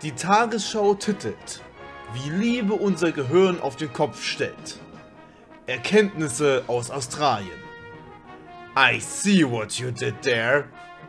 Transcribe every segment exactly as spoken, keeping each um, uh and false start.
Die Tagesschau titelt, wie Liebe unser Gehirn auf den Kopf stellt. Erkenntnisse aus Australien. I see what you did there.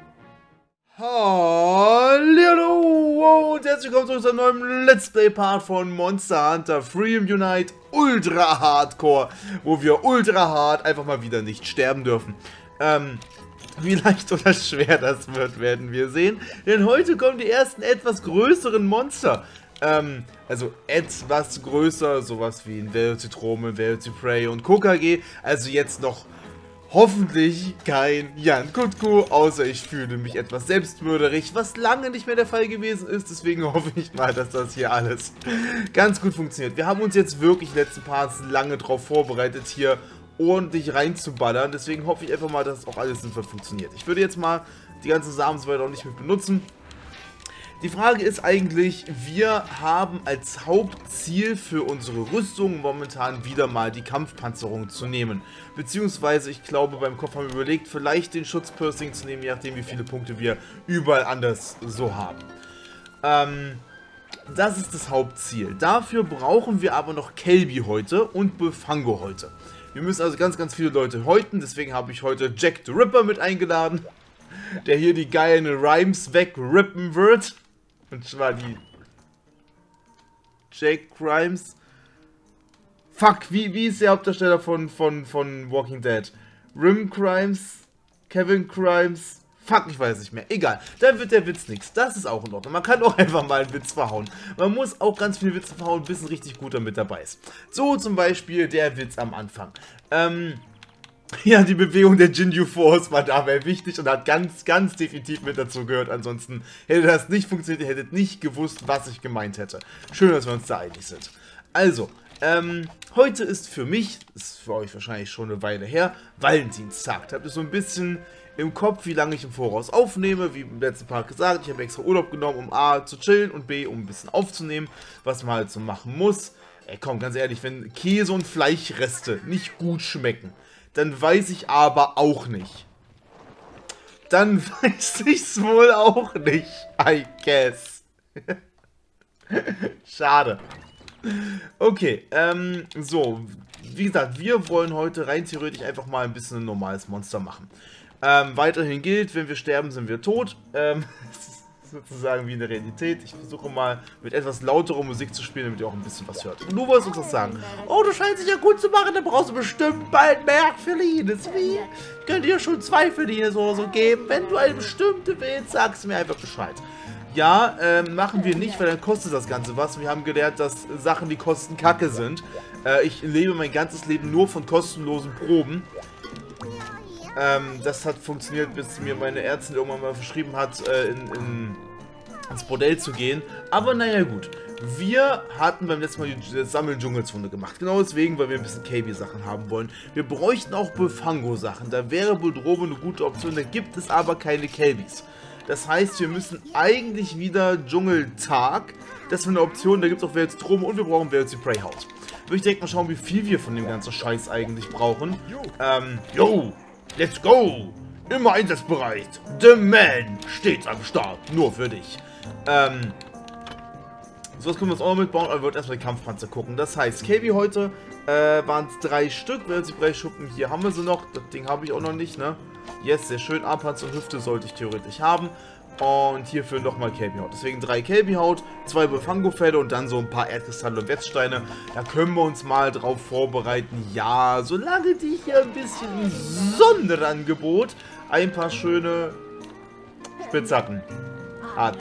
Hallo und herzlich willkommen zu unserem neuen Let's Play Part von Monster Hunter Freedom Unite Ultra Hardcore, wo wir ultra hart einfach mal wieder nicht sterben dürfen. Ähm, wie leicht oder schwer das wird, werden wir sehen, denn heute kommen die ersten etwas größeren Monster. Ähm, also etwas größer, sowas wie ein Velocitrome, Velociprey und Kokage, also jetzt noch hoffentlich kein Jan Kutku, außer ich fühle mich etwas selbstmörderig, was lange nicht mehr der Fall gewesen ist, deswegen hoffe ich mal, dass das hier alles ganz gut funktioniert. Wir haben uns jetzt wirklich letzten Parts lange darauf vorbereitet, hier ordentlich reinzuballern, deswegen hoffe ich einfach mal, dass es auch alles sinnvoll funktioniert. Ich würde jetzt mal die ganzen Samen so weiter auch nicht mit benutzen. Die Frage ist eigentlich, wir haben als Hauptziel für unsere Rüstung momentan wieder mal die Kampfpanzerung zu nehmen. Beziehungsweise, ich glaube, beim Kopf haben wir überlegt, vielleicht den Schutzpiercing zu nehmen, je nachdem wie viele Punkte wir überall anders so haben. Ähm, das ist das Hauptziel. Dafür brauchen wir aber noch Kelbi-Häute und Bullfango-Häute. Wir müssen also ganz, ganz viele Leute häuten, deswegen habe ich heute Jack the Ripper mit eingeladen, der hier die geilen Rhymes wegrippen wird. Und zwar die Jake Grimes. Fuck, wie, wie ist der Hauptdarsteller von, von, von Walking Dead? Rim Grimes? Kevin Grimes? Fuck, ich weiß nicht mehr. Egal, dann wird der Witz nichts. Das ist auch in Ordnung. Man kann auch einfach mal einen Witz verhauen. Man muss auch ganz viele Witze verhauen, bis ein richtig guter mit dabei ist. So zum Beispiel der Witz am Anfang. Ähm... Ja, die Bewegung der Jinju Force war dabei wichtig und hat ganz, ganz definitiv mit dazu gehört. Ansonsten hätte das nicht funktioniert, ihr hättet nicht gewusst, was ich gemeint hätte. Schön, dass wir uns da einig sind. Also, ähm, heute ist für mich, ist für euch wahrscheinlich schon eine Weile her, Valentinstag. Habt ihr so ein bisschen im Kopf, wie lange ich im Voraus aufnehme, wie im letzten Part gesagt, ich habe extra Urlaub genommen, um A zu chillen und B, um ein bisschen aufzunehmen, was man halt so machen muss. Ey, komm, ganz ehrlich, wenn Käse und Fleischreste nicht gut schmecken, dann weiß ich aber auch nicht. Dann weiß ich's wohl auch nicht, I guess. Schade. Okay, ähm, so, wie gesagt, wir wollen heute rein theoretisch einfach mal ein bisschen ein normales Monster machen. Ähm, weiterhin gilt, wenn wir sterben, sind wir tot. Ähm, das ist sozusagen wie in der Realität. Ich versuche mal mit etwas lauterer Musik zu spielen, damit ihr auch ein bisschen was hört. Und du wolltest uns das sagen. Oh, du scheinst dich ja gut zu machen, dann brauchst du bestimmt bald mehr Felines. Wie? Ich könnte dir schon zwei Felines oder so geben. Wenn du eine bestimmte willst, sagst du mir einfach Bescheid. Ja, ähm, machen wir nicht, weil dann kostet das Ganze was. Wir haben gelernt, dass Sachen, die kosten, Kacke sind. Äh, ich lebe mein ganzes Leben nur von kostenlosen Proben. Ähm, das hat funktioniert, bis mir meine Ärztin irgendwann mal verschrieben hat, äh, in, in, ins Bordell zu gehen. Aber naja gut, wir hatten beim letzten Mal die Sammeln-Dschungelzone gemacht. Genau deswegen, weil wir ein bisschen K B-Sachen haben wollen. Wir bräuchten auch Bullfango-Sachen. Da wäre Bulldrobe eine gute Option, da gibt es aber keine K Bs. Das heißt, wir müssen eigentlich wieder Dschungeltag. Das ist eine Option, da gibt es auch Velocitrome und wir brauchen Velociprey-Haut. Würde ich direkt mal schauen, wie viel wir von dem ganzen Scheiß eigentlich brauchen. Ähm, yo! Let's go! Immer einsatzbereit. The Man steht am Start. Nur für dich. Ähm. So, das können wir uns auch noch mitbauen, aber wir wollten erstmal die Kampfpanzer gucken. Das heißt, K B heute äh, waren es drei Stück. Wenn sie drei Schuppen, hier haben wir sie noch. Das Ding habe ich auch noch nicht, ne? Yes, sehr schön. Armpanzer und Hüfte sollte ich theoretisch haben. Und hierfür nochmal K B-Haut. Deswegen drei K B-Haut, zwei Bullfango-Felle und dann so ein paar Erdkristalle und Wetzsteine. Da können wir uns mal drauf vorbereiten. Ja, solange die hier ein bisschen im Sonderangebot ein paar schöne Spitzhacken hat.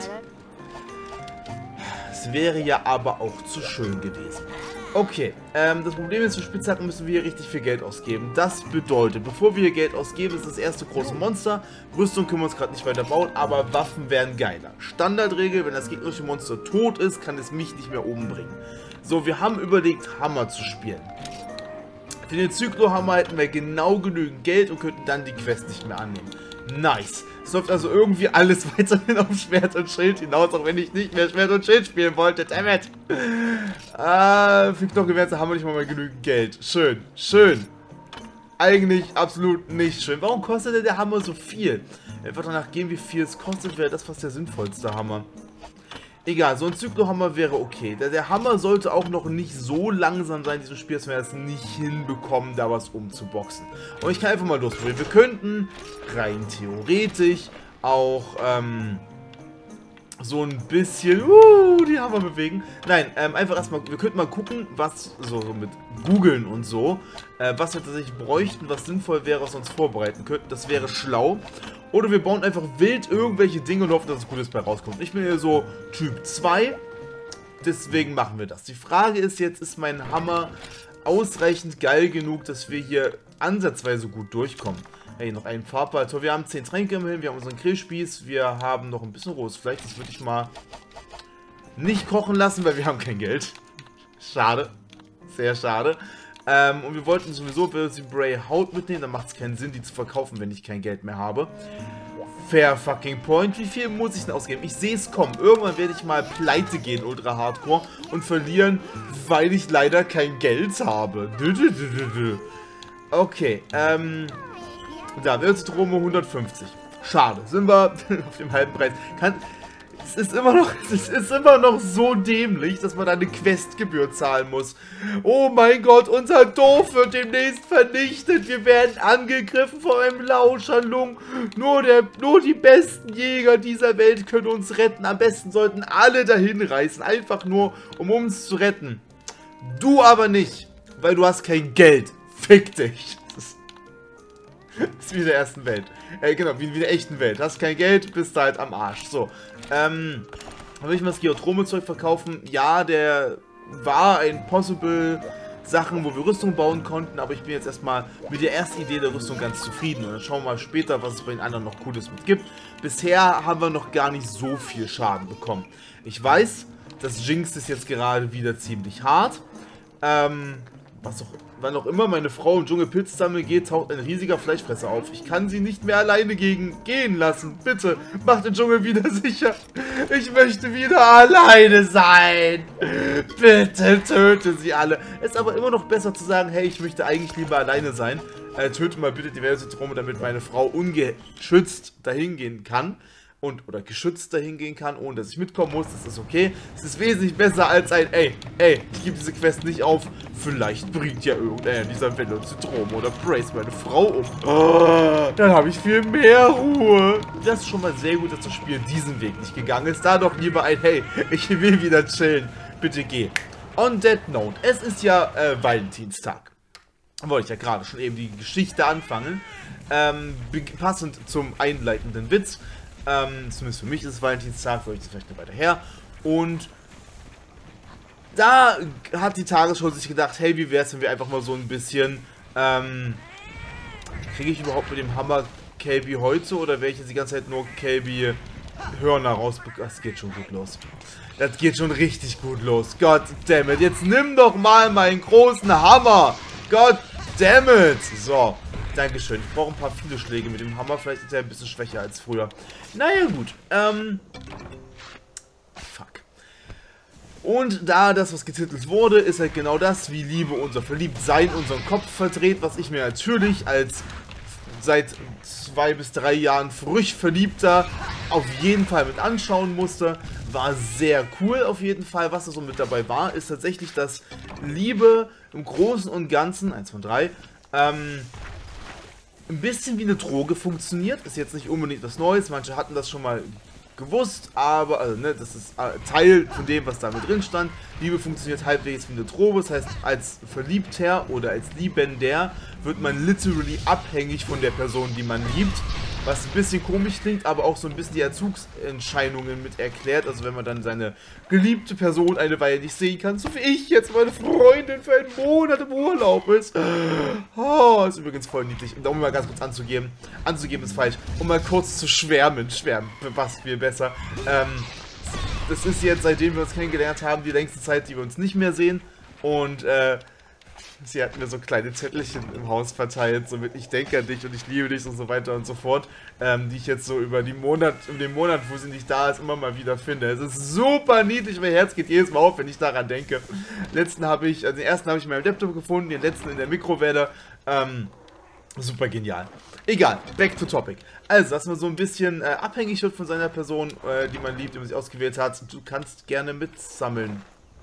Es wäre ja aber auch zu schön gewesen. Okay, ähm, das Problem ist, für Spitzhacken müssen wir hier richtig viel Geld ausgeben. Das bedeutet, bevor wir hier Geld ausgeben, ist das erste große Monster. Rüstung können wir uns gerade nicht weiter bauen, aber Waffen wären geiler. Standardregel, wenn das gegnerische Monster tot ist, kann es mich nicht mehr oben bringen. So, wir haben überlegt, Hammer zu spielen. Für den Zyklo-Hammer hätten wir genau genügend Geld und könnten dann die Quest nicht mehr annehmen. Nice. Es läuft also irgendwie alles weiterhin auf Schwert und Schild hinaus, auch wenn ich nicht mehr Schwert und Schild spielen wollte. Dammit. Ah, für Knochenwerte haben wir nicht mal, mal genügend Geld. Schön, schön. Eigentlich absolut nicht schön. Warum kostet denn der Hammer so viel? Einfach danach gehen, wie viel es kostet, wäre das fast der sinnvollste Hammer. Egal, so ein Zyklohammer wäre okay. Der, der Hammer sollte auch noch nicht so langsam sein in diesem Spiel, dass wir es nicht hinbekommen, da was umzuboxen. Und ich kann einfach mal losprobieren. Wir könnten rein theoretisch auch ähm, so ein bisschen uh, die Hammer bewegen. Nein, ähm, einfach erstmal, wir könnten mal gucken, was so, so mit googeln und so, äh, was wir tatsächlich bräuchten, was sinnvoll wäre, was wir uns vorbereiten könnten. Das wäre schlau. Oder wir bauen einfach wild irgendwelche Dinge und hoffen, dass es Gutes bei rauskommt. Ich bin hier so Typ zwei, deswegen machen wir das. Die Frage ist jetzt, ist mein Hammer ausreichend geil genug, dass wir hier ansatzweise gut durchkommen? Hey, noch ein Farbball. Wir haben zehn Tränke immerhin, wir haben unseren Grillspieß, wir haben noch ein bisschen rohes Fleisch. Das würde ich mal nicht kochen lassen, weil wir haben kein Geld. Schade. Sehr schade. Ähm, und wir wollten sowieso die Bray Haut mitnehmen, dann macht es keinen Sinn, die zu verkaufen, wenn ich kein Geld mehr habe. Fair fucking point. Wie viel muss ich denn ausgeben? Ich sehe es kommen. Irgendwann werde ich mal pleite gehen, ultra hardcore, und verlieren, weil ich leider kein Geld habe. Okay, ähm... da, Wirtsstrome hundertfünfzig. Schade, sind wir auf dem halben Preis. Kann... Es ist immer noch, es ist immer noch so dämlich, dass man da eine Questgebühr zahlen muss. Oh mein Gott, unser Dorf wird demnächst vernichtet. Wir werden angegriffen von einem Lauscherlung. Nur, der, nur die besten Jäger dieser Welt können uns retten. Am besten sollten alle dahin reisen, einfach nur, um uns zu retten. Du aber nicht, weil du hast kein Geld. Fick dich. Das ist, das ist wie in der ersten Welt. Äh, genau, wie in der echten Welt. Hast kein Geld, bist du halt am Arsch. So. Ähm, will ich mal das Geotrome-Zeug verkaufen? Ja, der war ein Possible Sachen, wo wir Rüstung bauen konnten, aber ich bin jetzt erstmal mit der ersten Idee der Rüstung ganz zufrieden. Und dann schauen wir mal später, was es bei den anderen noch Cooles mit gibt. Bisher haben wir noch gar nicht so viel Schaden bekommen. Ich weiß, das Jinx ist jetzt gerade wieder ziemlich hart. Ähm, was auch Wann auch immer meine Frau im Dschungel Pilze sammeln geht, taucht ein riesiger Fleischfresser auf. Ich kann sie nicht mehr alleine gegen gehen lassen. Bitte, macht den Dschungel wieder sicher. Ich möchte wieder alleine sein. Bitte töte sie alle. Es ist aber immer noch besser zu sagen, hey, ich möchte eigentlich lieber alleine sein. Äh, töte mal bitte die Weltsyndrome, damit meine Frau ungeschützt dahin gehen kann. Und, oder geschützt dahin gehen kann, ohne dass ich mitkommen muss. Das ist okay. Es ist wesentlich besser als ein, ey, ey, ich gebe diese Quest nicht auf. Vielleicht bringt ja irgendeiner dieser Welle und Syndrom oder Brace meine Frau um. Oh, dann habe ich viel mehr Ruhe. Das ist schon mal sehr gut, dass das Spiel diesen Weg nicht gegangen ist. Da doch lieber ein, hey, ich will wieder chillen. Bitte geh. On that note, es ist ja äh, Valentinstag. Wollte ich ja gerade schon eben die Geschichte anfangen. Ähm, passend zum einleitenden Witz. Ähm, zumindest für mich ist es Valentinstag, für euch ist es vielleicht noch weiter her. Und da hat die Tagesschau sich gedacht, hey, wie wäre es, wenn wir einfach mal so ein bisschen, ähm, kriege ich überhaupt mit dem Hammer K B heute oder werde ich jetzt die ganze Zeit nur K B Hörner rausbekommen? Das geht schon gut los. Das geht schon richtig gut los. God damn it. Jetzt nimm doch mal meinen großen Hammer. God damn it. So. Dankeschön. Ich brauche ein paar viele Schläge mit dem Hammer. Vielleicht ist er ein bisschen schwächer als früher. Naja, gut. Ähm. Fuck. Und da das, was getitelt wurde, ist halt genau das, wie Liebe unser Verliebtsein unseren Kopf verdreht, was ich mir natürlich als seit zwei bis drei Jahren frisch Verliebter auf jeden Fall mit anschauen musste. War sehr cool auf jeden Fall. Was da so mit dabei war, ist tatsächlich, dass Liebe im Großen und Ganzen, eins von drei, ähm, ein bisschen wie eine Droge funktioniert. Ist jetzt nicht unbedingt was Neues. Manche hatten das schon mal gewusst, aber also, ne, das ist Teil von dem, was da mit drin stand. Liebe funktioniert halbwegs wie eine Droge. Das heißt, als Verliebter oder als Liebender wird man literally abhängig von der Person, die man liebt. Was ein bisschen komisch klingt, aber auch so ein bisschen die Erzugsentscheidungen mit erklärt. Also wenn man dann seine geliebte Person eine Weile nicht sehen kann, so wie ich jetzt meine Freundin für einen Monat im Urlaub ist. Oh, ist übrigens voll niedlich. Und um mal ganz kurz anzugeben, anzugeben ist falsch, um mal kurz zu schwärmen, schwärmen, passt viel besser. Ähm, das ist jetzt, seitdem wir uns kennengelernt haben, die längste Zeit, die wir uns nicht mehr sehen. Und, äh, sie hat mir so kleine Zettelchen im Haus verteilt, so mit ich denke an dich und ich liebe dich und so weiter und so fort, ähm, die ich jetzt so über die Monat, über den Monat, wo sie nicht da ist, immer mal wieder finde. Es ist super niedlich, mein Herz geht jedes Mal auf, wenn ich daran denke. Den letzten habe ich, also den ersten habe ich in meinem Laptop gefunden, den letzten in der Mikrowelle, ähm, Super genial. Egal, back to topic. Also, dass man so ein bisschen äh, abhängig wird von seiner Person, äh, die man liebt, die man sich ausgewählt hat. Du kannst gerne mitsammeln.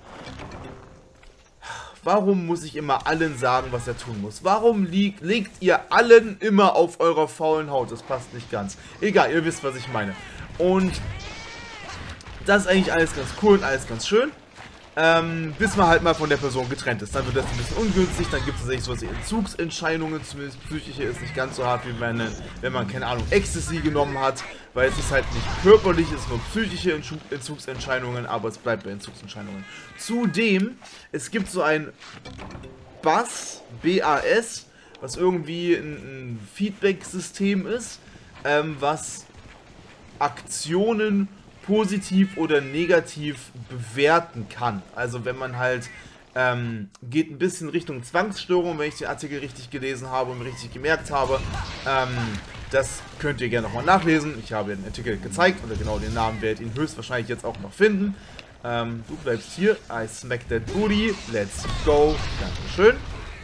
Warum muss ich immer allen sagen, was er tun muss? Warum liegt, legt ihr allen immer auf eurer faulen Haut? Das passt nicht ganz. Egal, ihr wisst, was ich meine. Und das ist eigentlich alles ganz cool und alles ganz schön. Ähm, bis man halt mal von der Person getrennt ist. Dann wird das ein bisschen ungünstig, dann gibt es tatsächlich sowas wie Entzugserscheinungen, zumindest psychische ist nicht ganz so hart, wie wenn, wenn man, keine Ahnung, Ecstasy genommen hat, weil es ist halt nicht körperlich, es ist nur psychische Entzugserscheinungen, aber es bleibt bei Entzugserscheinungen. Zudem, es gibt so ein B A S, B A S, was irgendwie ein, ein Feedback-System ist, ähm, was Aktionen positiv oder negativ bewerten kann. Also wenn man halt, ähm, geht ein bisschen Richtung Zwangsstörung, wenn ich den Artikel richtig gelesen habe und richtig gemerkt habe. Ähm, das könnt ihr gerne nochmal nachlesen. Ich habe den Artikel gezeigt, oder genau den Namen werdet ihr ihn höchstwahrscheinlich jetzt auch noch finden. Ähm, du bleibst hier. I smack that booty. Let's go. Dankeschön.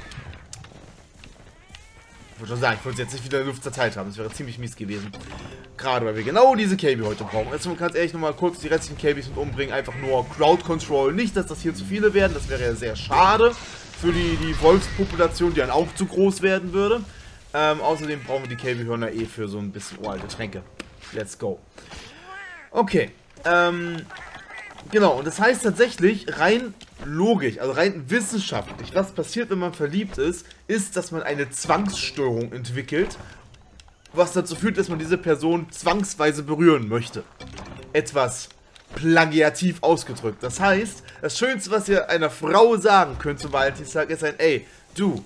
Ich würde schon sagen, ich wollte jetzt nicht wieder in der Luft zerteilt haben. Das wäre ziemlich mies gewesen. Gerade weil wir genau diese K B heute brauchen. Jetzt ganz ehrlich nochmal kurz die restlichen K Bs mit umbringen. Einfach nur Crowd Control. Nicht, dass das hier zu viele werden. Das wäre ja sehr schade für die, die Wolfspopulation, die dann auch zu groß werden würde. Ähm, außerdem brauchen wir die K B-Hörner eh für so ein bisschen uralte Tränke. Let's go. Okay. Ähm... Genau, und das heißt tatsächlich, rein logisch, also rein wissenschaftlich, was passiert, wenn man verliebt ist, ist, dass man eine Zwangsstörung entwickelt, was dazu führt, dass man diese Person zwangsweise berühren möchte. Etwas plagiativ ausgedrückt. Das heißt, das Schönste, was ihr einer Frau sagen könnt zum Valentinstag, ist ein, ey, du,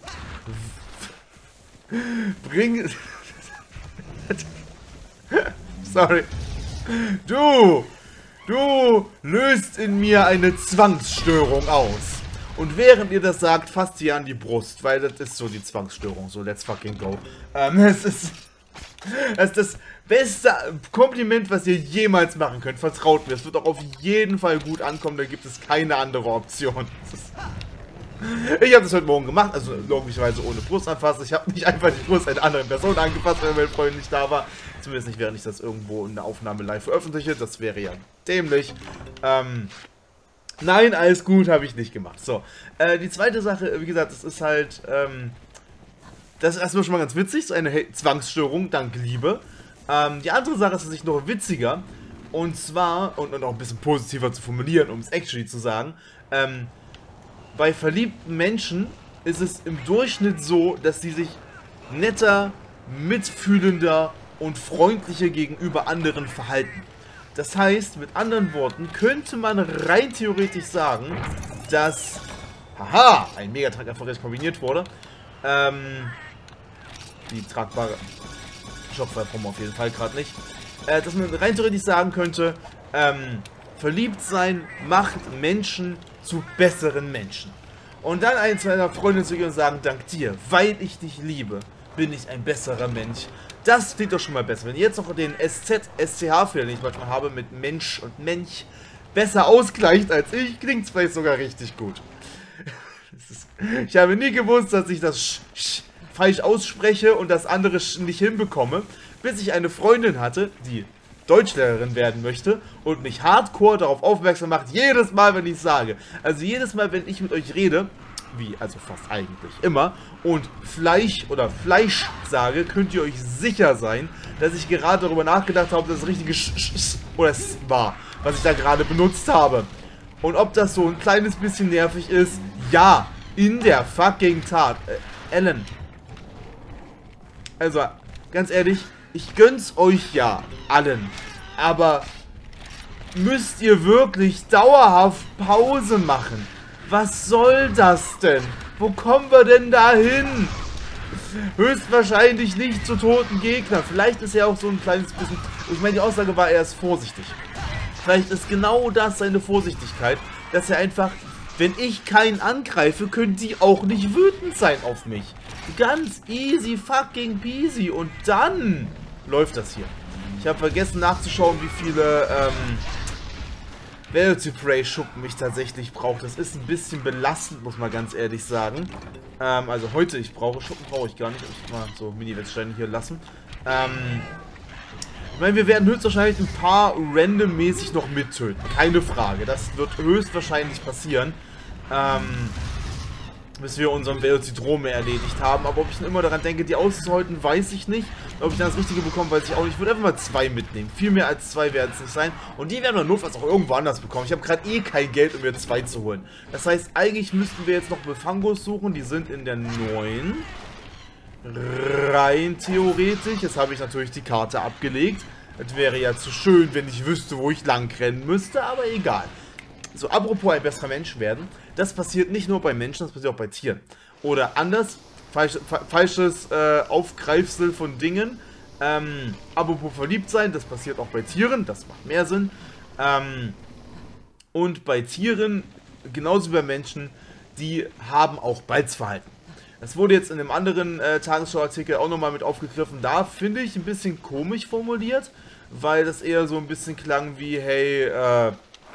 bring... Sorry. Du... Du löst in mir eine Zwangsstörung aus. Und während ihr das sagt, fasst ihr an die Brust, weil das ist so die Zwangsstörung. So, let's fucking go. Ähm, es ist, es ist das beste Kompliment, was ihr jemals machen könnt. Vertraut mir, es wird auch auf jeden Fall gut ankommen, da gibt es keine andere Option. Ich habe das heute Morgen gemacht, also logischerweise ohne Brust anfassen. Ich habe nicht einfach die Brust einer anderen Person angefasst, weil mein Freund nicht da war. Zumindest nicht, während ich das irgendwo in der Aufnahme live veröffentliche. Das wäre ja dämlich. Ähm, nein, alles gut, habe ich nicht gemacht. So, äh, die zweite Sache, wie gesagt, das ist halt, ähm, das ist erstmal schon mal ganz witzig, so eine Zwangsstörung, dank Liebe. Ähm, die andere Sache ist tatsächlich noch witziger. Und zwar, und, und auch ein bisschen positiver zu formulieren, um es actually zu sagen, ähm, bei verliebten Menschen ist es im Durchschnitt so, dass sie sich netter, mitfühlender und freundlicher gegenüber anderen verhalten. Das heißt, mit anderen Worten, könnte man rein theoretisch sagen, dass, haha, ein Megatrag erfolgreich kombiniert wurde, ähm, die tragbare Shopware-Promo auf jeden Fall gerade nicht, äh, dass man rein theoretisch sagen könnte, ähm, verliebt sein macht Menschen zu besseren Menschen. Und dann ein zu einer Freundin zu gehen und sagen, dank dir, weil ich dich liebe, bin ich ein besserer Mensch. Das klingt doch schon mal besser. Wenn ihr jetzt noch den S Z, S C H-Fehler, den ich manchmal habe, mit Mensch und Mensch, besser ausgleicht als ich, klingt es vielleicht sogar richtig gut. Ist, ich habe nie gewusst, dass ich das Sch, Sch falsch ausspreche und das andere Sch nicht hinbekomme, bis ich eine Freundin hatte, die Deutschlehrerin werden möchte und mich hardcore darauf aufmerksam macht, jedes Mal, wenn ich sage. Also jedes Mal, wenn ich mit euch rede, wie, also fast eigentlich immer, und Fleisch oder Fleisch sage, könnt ihr euch sicher sein, dass ich gerade darüber nachgedacht habe, dass das richtige Sch, Sch, Sch oder S war, was ich da gerade benutzt habe. Und ob das so ein kleines bisschen nervig ist, ja, in der fucking Tat. Äh, Ellen. Also, ganz ehrlich, ich gönn's euch ja, allen, aber müsst ihr wirklich dauerhaft Pause machen? Was soll das denn? Wo kommen wir denn da hin? Höchstwahrscheinlich nicht zu toten Gegnern. Vielleicht ist er auch so ein kleines bisschen... Ich meine, die Aussage war, er ist vorsichtig. Vielleicht ist genau das seine Vorsichtigkeit, dass er einfach, wenn ich keinen angreife, können die auch nicht wütend sein auf mich. Ganz easy fucking peasy. Und dann läuft das hier. Ich habe vergessen nachzuschauen, wie viele, ähm, Velocity Prey Schuppen ich tatsächlich brauche. Das ist ein bisschen belastend, muss man ganz ehrlich sagen. Ähm, also heute, ich brauche Schuppen, brauche ich gar nicht. Ich mal so Mini-Wettsteine hier lassen. Ähm, ich meine, wir werden höchstwahrscheinlich ein paar randommäßig noch mittöten. Keine Frage. Das wird höchstwahrscheinlich passieren. Ähm... bis wir unseren Velocitron erledigt haben. Aber ob ich dann immer daran denke, die auszuhalten, weiß ich nicht. Ob ich dann das Richtige bekomme, weiß ich auch nicht. Ich würde einfach mal zwei mitnehmen. Viel mehr als zwei werden es nicht sein. Und die werden wir notfalls auch irgendwo anders bekommen. Ich habe gerade eh kein Geld, um mir zwei zu holen. Das heißt, eigentlich müssten wir jetzt noch Befangos suchen. Die sind in der neuen. Rein theoretisch. Jetzt habe ich natürlich die Karte abgelegt. Es wäre ja zu schön, wenn ich wüsste, wo ich lang rennen müsste. Aber egal. So, apropos ein besserer Mensch werden. Das passiert nicht nur bei Menschen, das passiert auch bei Tieren. Oder anders, falsch, fa falsches äh, Aufgreifsel von Dingen. Ähm, apropos verliebt sein, das passiert auch bei Tieren, das macht mehr Sinn. Ähm, und bei Tieren, genauso wie bei Menschen, die haben auch Balzverhalten. Das wurde jetzt in einem anderen äh, Tagesschau-Artikel auch nochmal mit aufgegriffen. Da finde ich ein bisschen komisch formuliert, weil das eher so ein bisschen klang wie, hey, äh...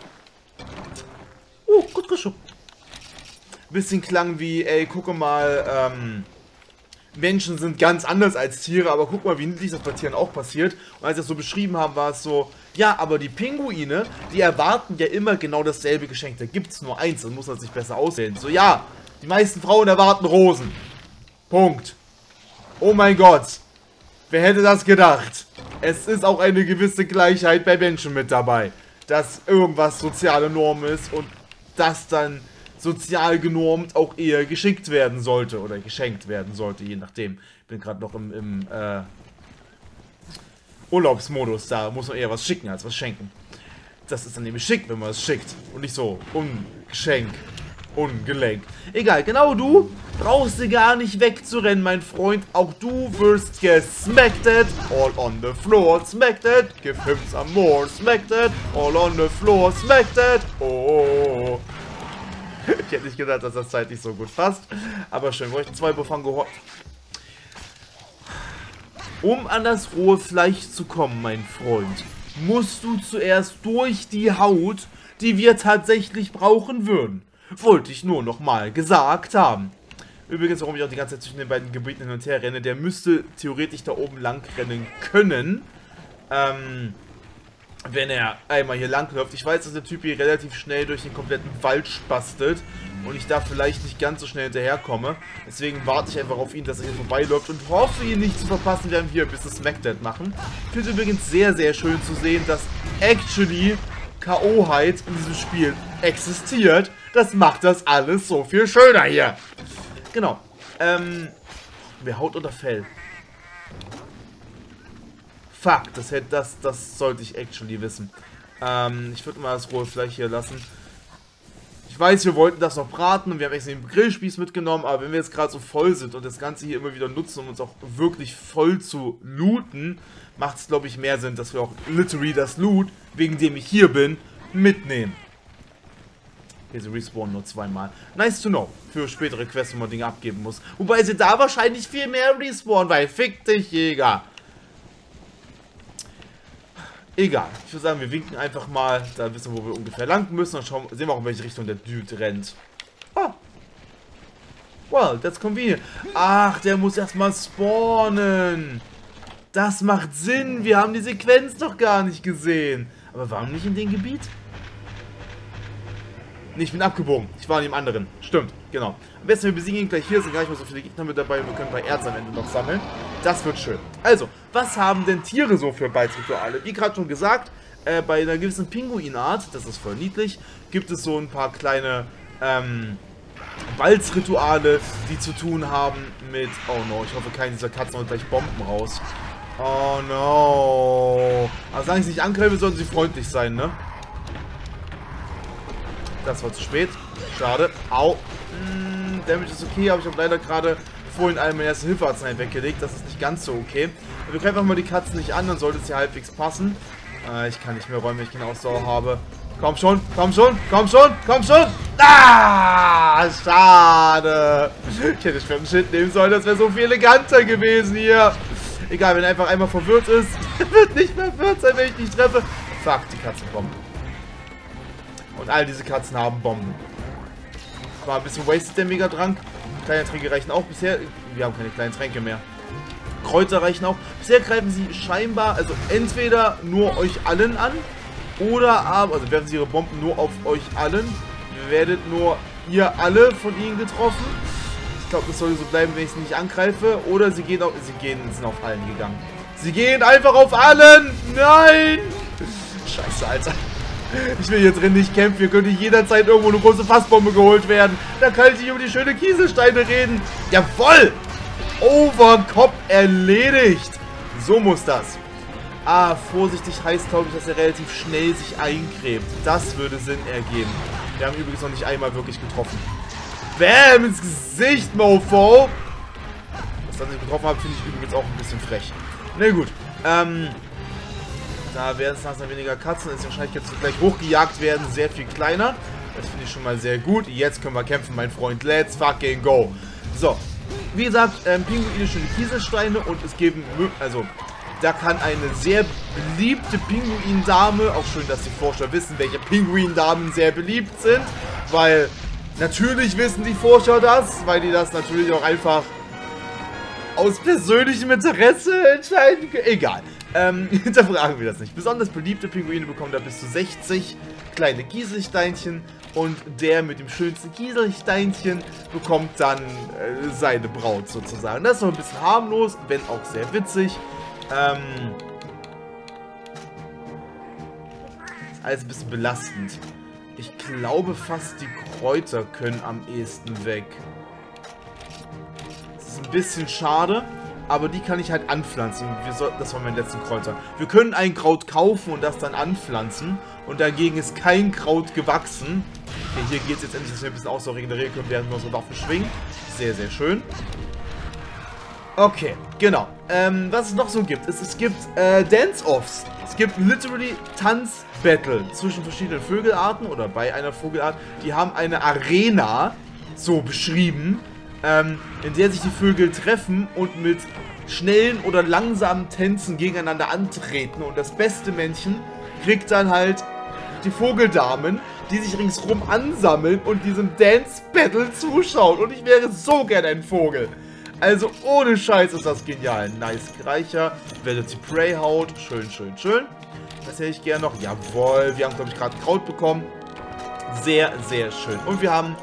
Oh, gut geschoben. Bisschen klang wie, ey, gucke mal, ähm, Menschen sind ganz anders als Tiere, aber guck mal, wie niedlich das bei Tieren auch passiert. Und als sie das so beschrieben haben, war es so, ja, aber die Pinguine, die erwarten ja immer genau dasselbe Geschenk. Da gibt es nur eins, dann muss man sich besser auswählen. So, ja, die meisten Frauen erwarten Rosen. Punkt. Oh mein Gott. Wer hätte das gedacht? Es ist auch eine gewisse Gleichheit bei Menschen mit dabei. Dass irgendwas soziale Norm ist und das dann sozial genormt auch eher geschickt werden sollte oder geschenkt werden sollte, je nachdem. Ich bin gerade noch im, im äh, Urlaubsmodus, da muss man eher was schicken als was schenken. Das ist dann nämlich schick, wenn man es schickt und nicht so ungeschenk, ungelenkt. Egal, genau du brauchst du gar nicht wegzurennen, mein Freund. Auch du wirst gesmacked, all on the floor, smacked, give him some more, smacked, all on the floor, smacked, oh. Ich hätte nicht gedacht, dass das zeitlich so gut passt. Aber schön, wir bräuchten zwei Bufango. Um an das rohe Fleisch zu kommen, mein Freund, musst du zuerst durch die Haut, die wir tatsächlich brauchen würden. Wollte ich nur nochmal gesagt haben. Übrigens, warum ich auch die ganze Zeit zwischen den beiden Gebieten hin und her renne, der müsste theoretisch da oben lang rennen können. Ähm... Wenn er einmal hier lang läuft. Ich weiß, dass der Typ hier relativ schnell durch den kompletten Wald spastelt und ich da vielleicht nicht ganz so schnell hinterherkomme. Deswegen warte ich einfach auf ihn, dass er hier vorbeiläuft und hoffe, ihn nicht zu verpassen, während wir ein bisschen Smackdead machen. Ich finde es übrigens sehr, sehr schön zu sehen, dass actually K O-Heit in diesem Spiel existiert. Das macht das alles so viel schöner hier. Genau. Ähm, wer Haut oder Fell? Fuck, das, hätte, das, das sollte ich actually wissen. Ähm, ich würde mal das rohe Fleisch hier lassen. Ich weiß, wir wollten das noch braten und wir haben extra den Grillspieß mitgenommen, aber wenn wir jetzt gerade so voll sind und das Ganze hier immer wieder nutzen, um uns auch wirklich voll zu looten, macht es, glaube ich, mehr Sinn, dass wir auch literally das Loot, wegen dem ich hier bin, mitnehmen. Hier, sie respawnen nur zweimal. Nice to know. Für spätere Quests, wo man Dinge abgeben muss. Wobei sie da wahrscheinlich viel mehr respawnen, weil fick dich, Jäger. Egal. Ich würde sagen, wir winken einfach mal. Da wissen wir, wo wir ungefähr lang müssen. Dann schauen, sehen wir auch, in welche Richtung der Dude rennt. Ah. Well, that's convenient. Ach, der muss erstmal spawnen. Das macht Sinn. Wir haben die Sequenz doch gar nicht gesehen. Aber warum nicht in dem Gebiet? Nee, ich bin abgebogen. Ich war in dem anderen. Stimmt, genau. Am besten wir besiegen ihn gleich hier. Sind gar nicht mehr so viele Gegner mit dabei. Wir können ein paar Erz am Ende noch sammeln. Das wird schön. Also, was haben denn Tiere so für Balzrituale? Wie gerade schon gesagt, äh, bei einer gewissen Pinguinart, das ist voll niedlich, gibt es so ein paar kleine ähm, Balzrituale, die zu tun haben mit... Oh no, ich hoffe, keine dieser Katzen holt gleich Bomben raus. Oh no. Also, solange sie nicht angreifen, sollten sie freundlich sein, ne? Das war zu spät. Schade. Au. Hm, Damage ist okay, aber ich habe leider gerade vorhin alle meine erste Hilfearznei weggelegt. Das ist nicht ganz so okay. Wir greifen einfach mal die Katzen nicht an, dann sollte es ja halbwegs passen. Äh, ich kann nicht mehr räumen, wenn ich keine Ausdauer habe. Komm schon, komm schon, komm schon, komm schon. Ah, schade. Ich hätte schon einen Shit nehmen sollen, das wäre so viel eleganter gewesen hier. Egal, wenn er einfach einmal verwirrt ist, wird nicht verwirrt sein, wenn ich nicht treffe. Fuck, die Katze kommt. Und all diese Katzen haben Bomben. War ein bisschen wasted, der Megatrank. Kleine Tränke reichen auch bisher. Wir haben keine kleinen Tränke mehr. Kräuter reichen auch. Bisher greifen sie scheinbar, also entweder nur euch allen an, oder aber, also werfen sie ihre Bomben nur auf euch allen. Ihr werdet nur ihr alle von ihnen getroffen. Ich glaube, das soll so bleiben, wenn ich sie nicht angreife. Oder sie gehen auf, sie gehen, sind auf allen gegangen. Sie gehen einfach auf allen! Nein! Scheiße, Alter. Ich will hier drin nicht kämpfen. Hier könnte jederzeit irgendwo eine große Fassbombe geholt werden. Da kann ich nicht über die schöne Kieselsteine reden. Jawoll! Over Kopf erledigt. So muss das. Ah, vorsichtig heißt, glaube ich, dass er relativ schnell sich eingräbt. Das würde Sinn ergeben. Wir haben übrigens noch nicht einmal wirklich getroffen. Bam, ins Gesicht, Mofo. Was das nicht getroffen habe, finde ich übrigens auch ein bisschen frech. Na gut. Ähm, da werden es langsam weniger Katzen. Ist wahrscheinlich jetzt gleich hochgejagt werden. Sehr viel kleiner. Das finde ich schon mal sehr gut. Jetzt können wir kämpfen, mein Freund. Let's fucking go. So. Wie gesagt, ähm, Pinguine schöne Kieselsteine und es geben, also da kann eine sehr beliebte Pinguindame, auch schön, dass die Forscher wissen, welche Pinguindamen sehr beliebt sind, weil natürlich wissen die Forscher das, weil die das natürlich auch einfach aus persönlichem Interesse entscheiden können. Egal, ähm, hinterfragen wir das nicht. Besonders beliebte Pinguine bekommen da bis zu sechzig kleine Kieselsteinchen. Und der mit dem schönsten Kieselsteinchen bekommt dann äh, seine Braut sozusagen. Das ist noch ein bisschen harmlos, wenn auch sehr witzig. Ähm, ist alles ein bisschen belastend. Ich glaube fast, die Kräuter können am ehesten weg. Das ist ein bisschen schade, aber die kann ich halt anpflanzen. Wir sollten, das war mein letzten Kräuter. Wir können ein Kraut kaufen und das dann anpflanzen. Und dagegen ist kein Kraut gewachsen. Okay, hier geht es jetzt endlich, dass wir ein bisschen auch so regenerieren können, während wir unsere Waffen schwingen. Sehr, sehr schön. Okay, genau. Ähm, was es noch so gibt, ist, es gibt äh, Dance-Offs. Es gibt literally Tanz-Battle zwischen verschiedenen Vögelarten oder bei einer Vogelart. Die haben eine Arena, so beschrieben, ähm, in der sich die Vögel treffen und mit schnellen oder langsamen Tänzen gegeneinander antreten. Und das beste Männchen kriegt dann halt die Vogeldamen, die sich ringsrum ansammeln und diesem Dance-Battle zuschauen. Und ich wäre so gern ein Vogel. Also ohne Scheiß ist das genial. Nice Greicher. Velvety Prey Haut. Schön, schön, schön. Das hätte ich gerne noch. Jawohl. Wir haben, glaube ich, gerade Kraut bekommen. Sehr, sehr schön. Und wir haben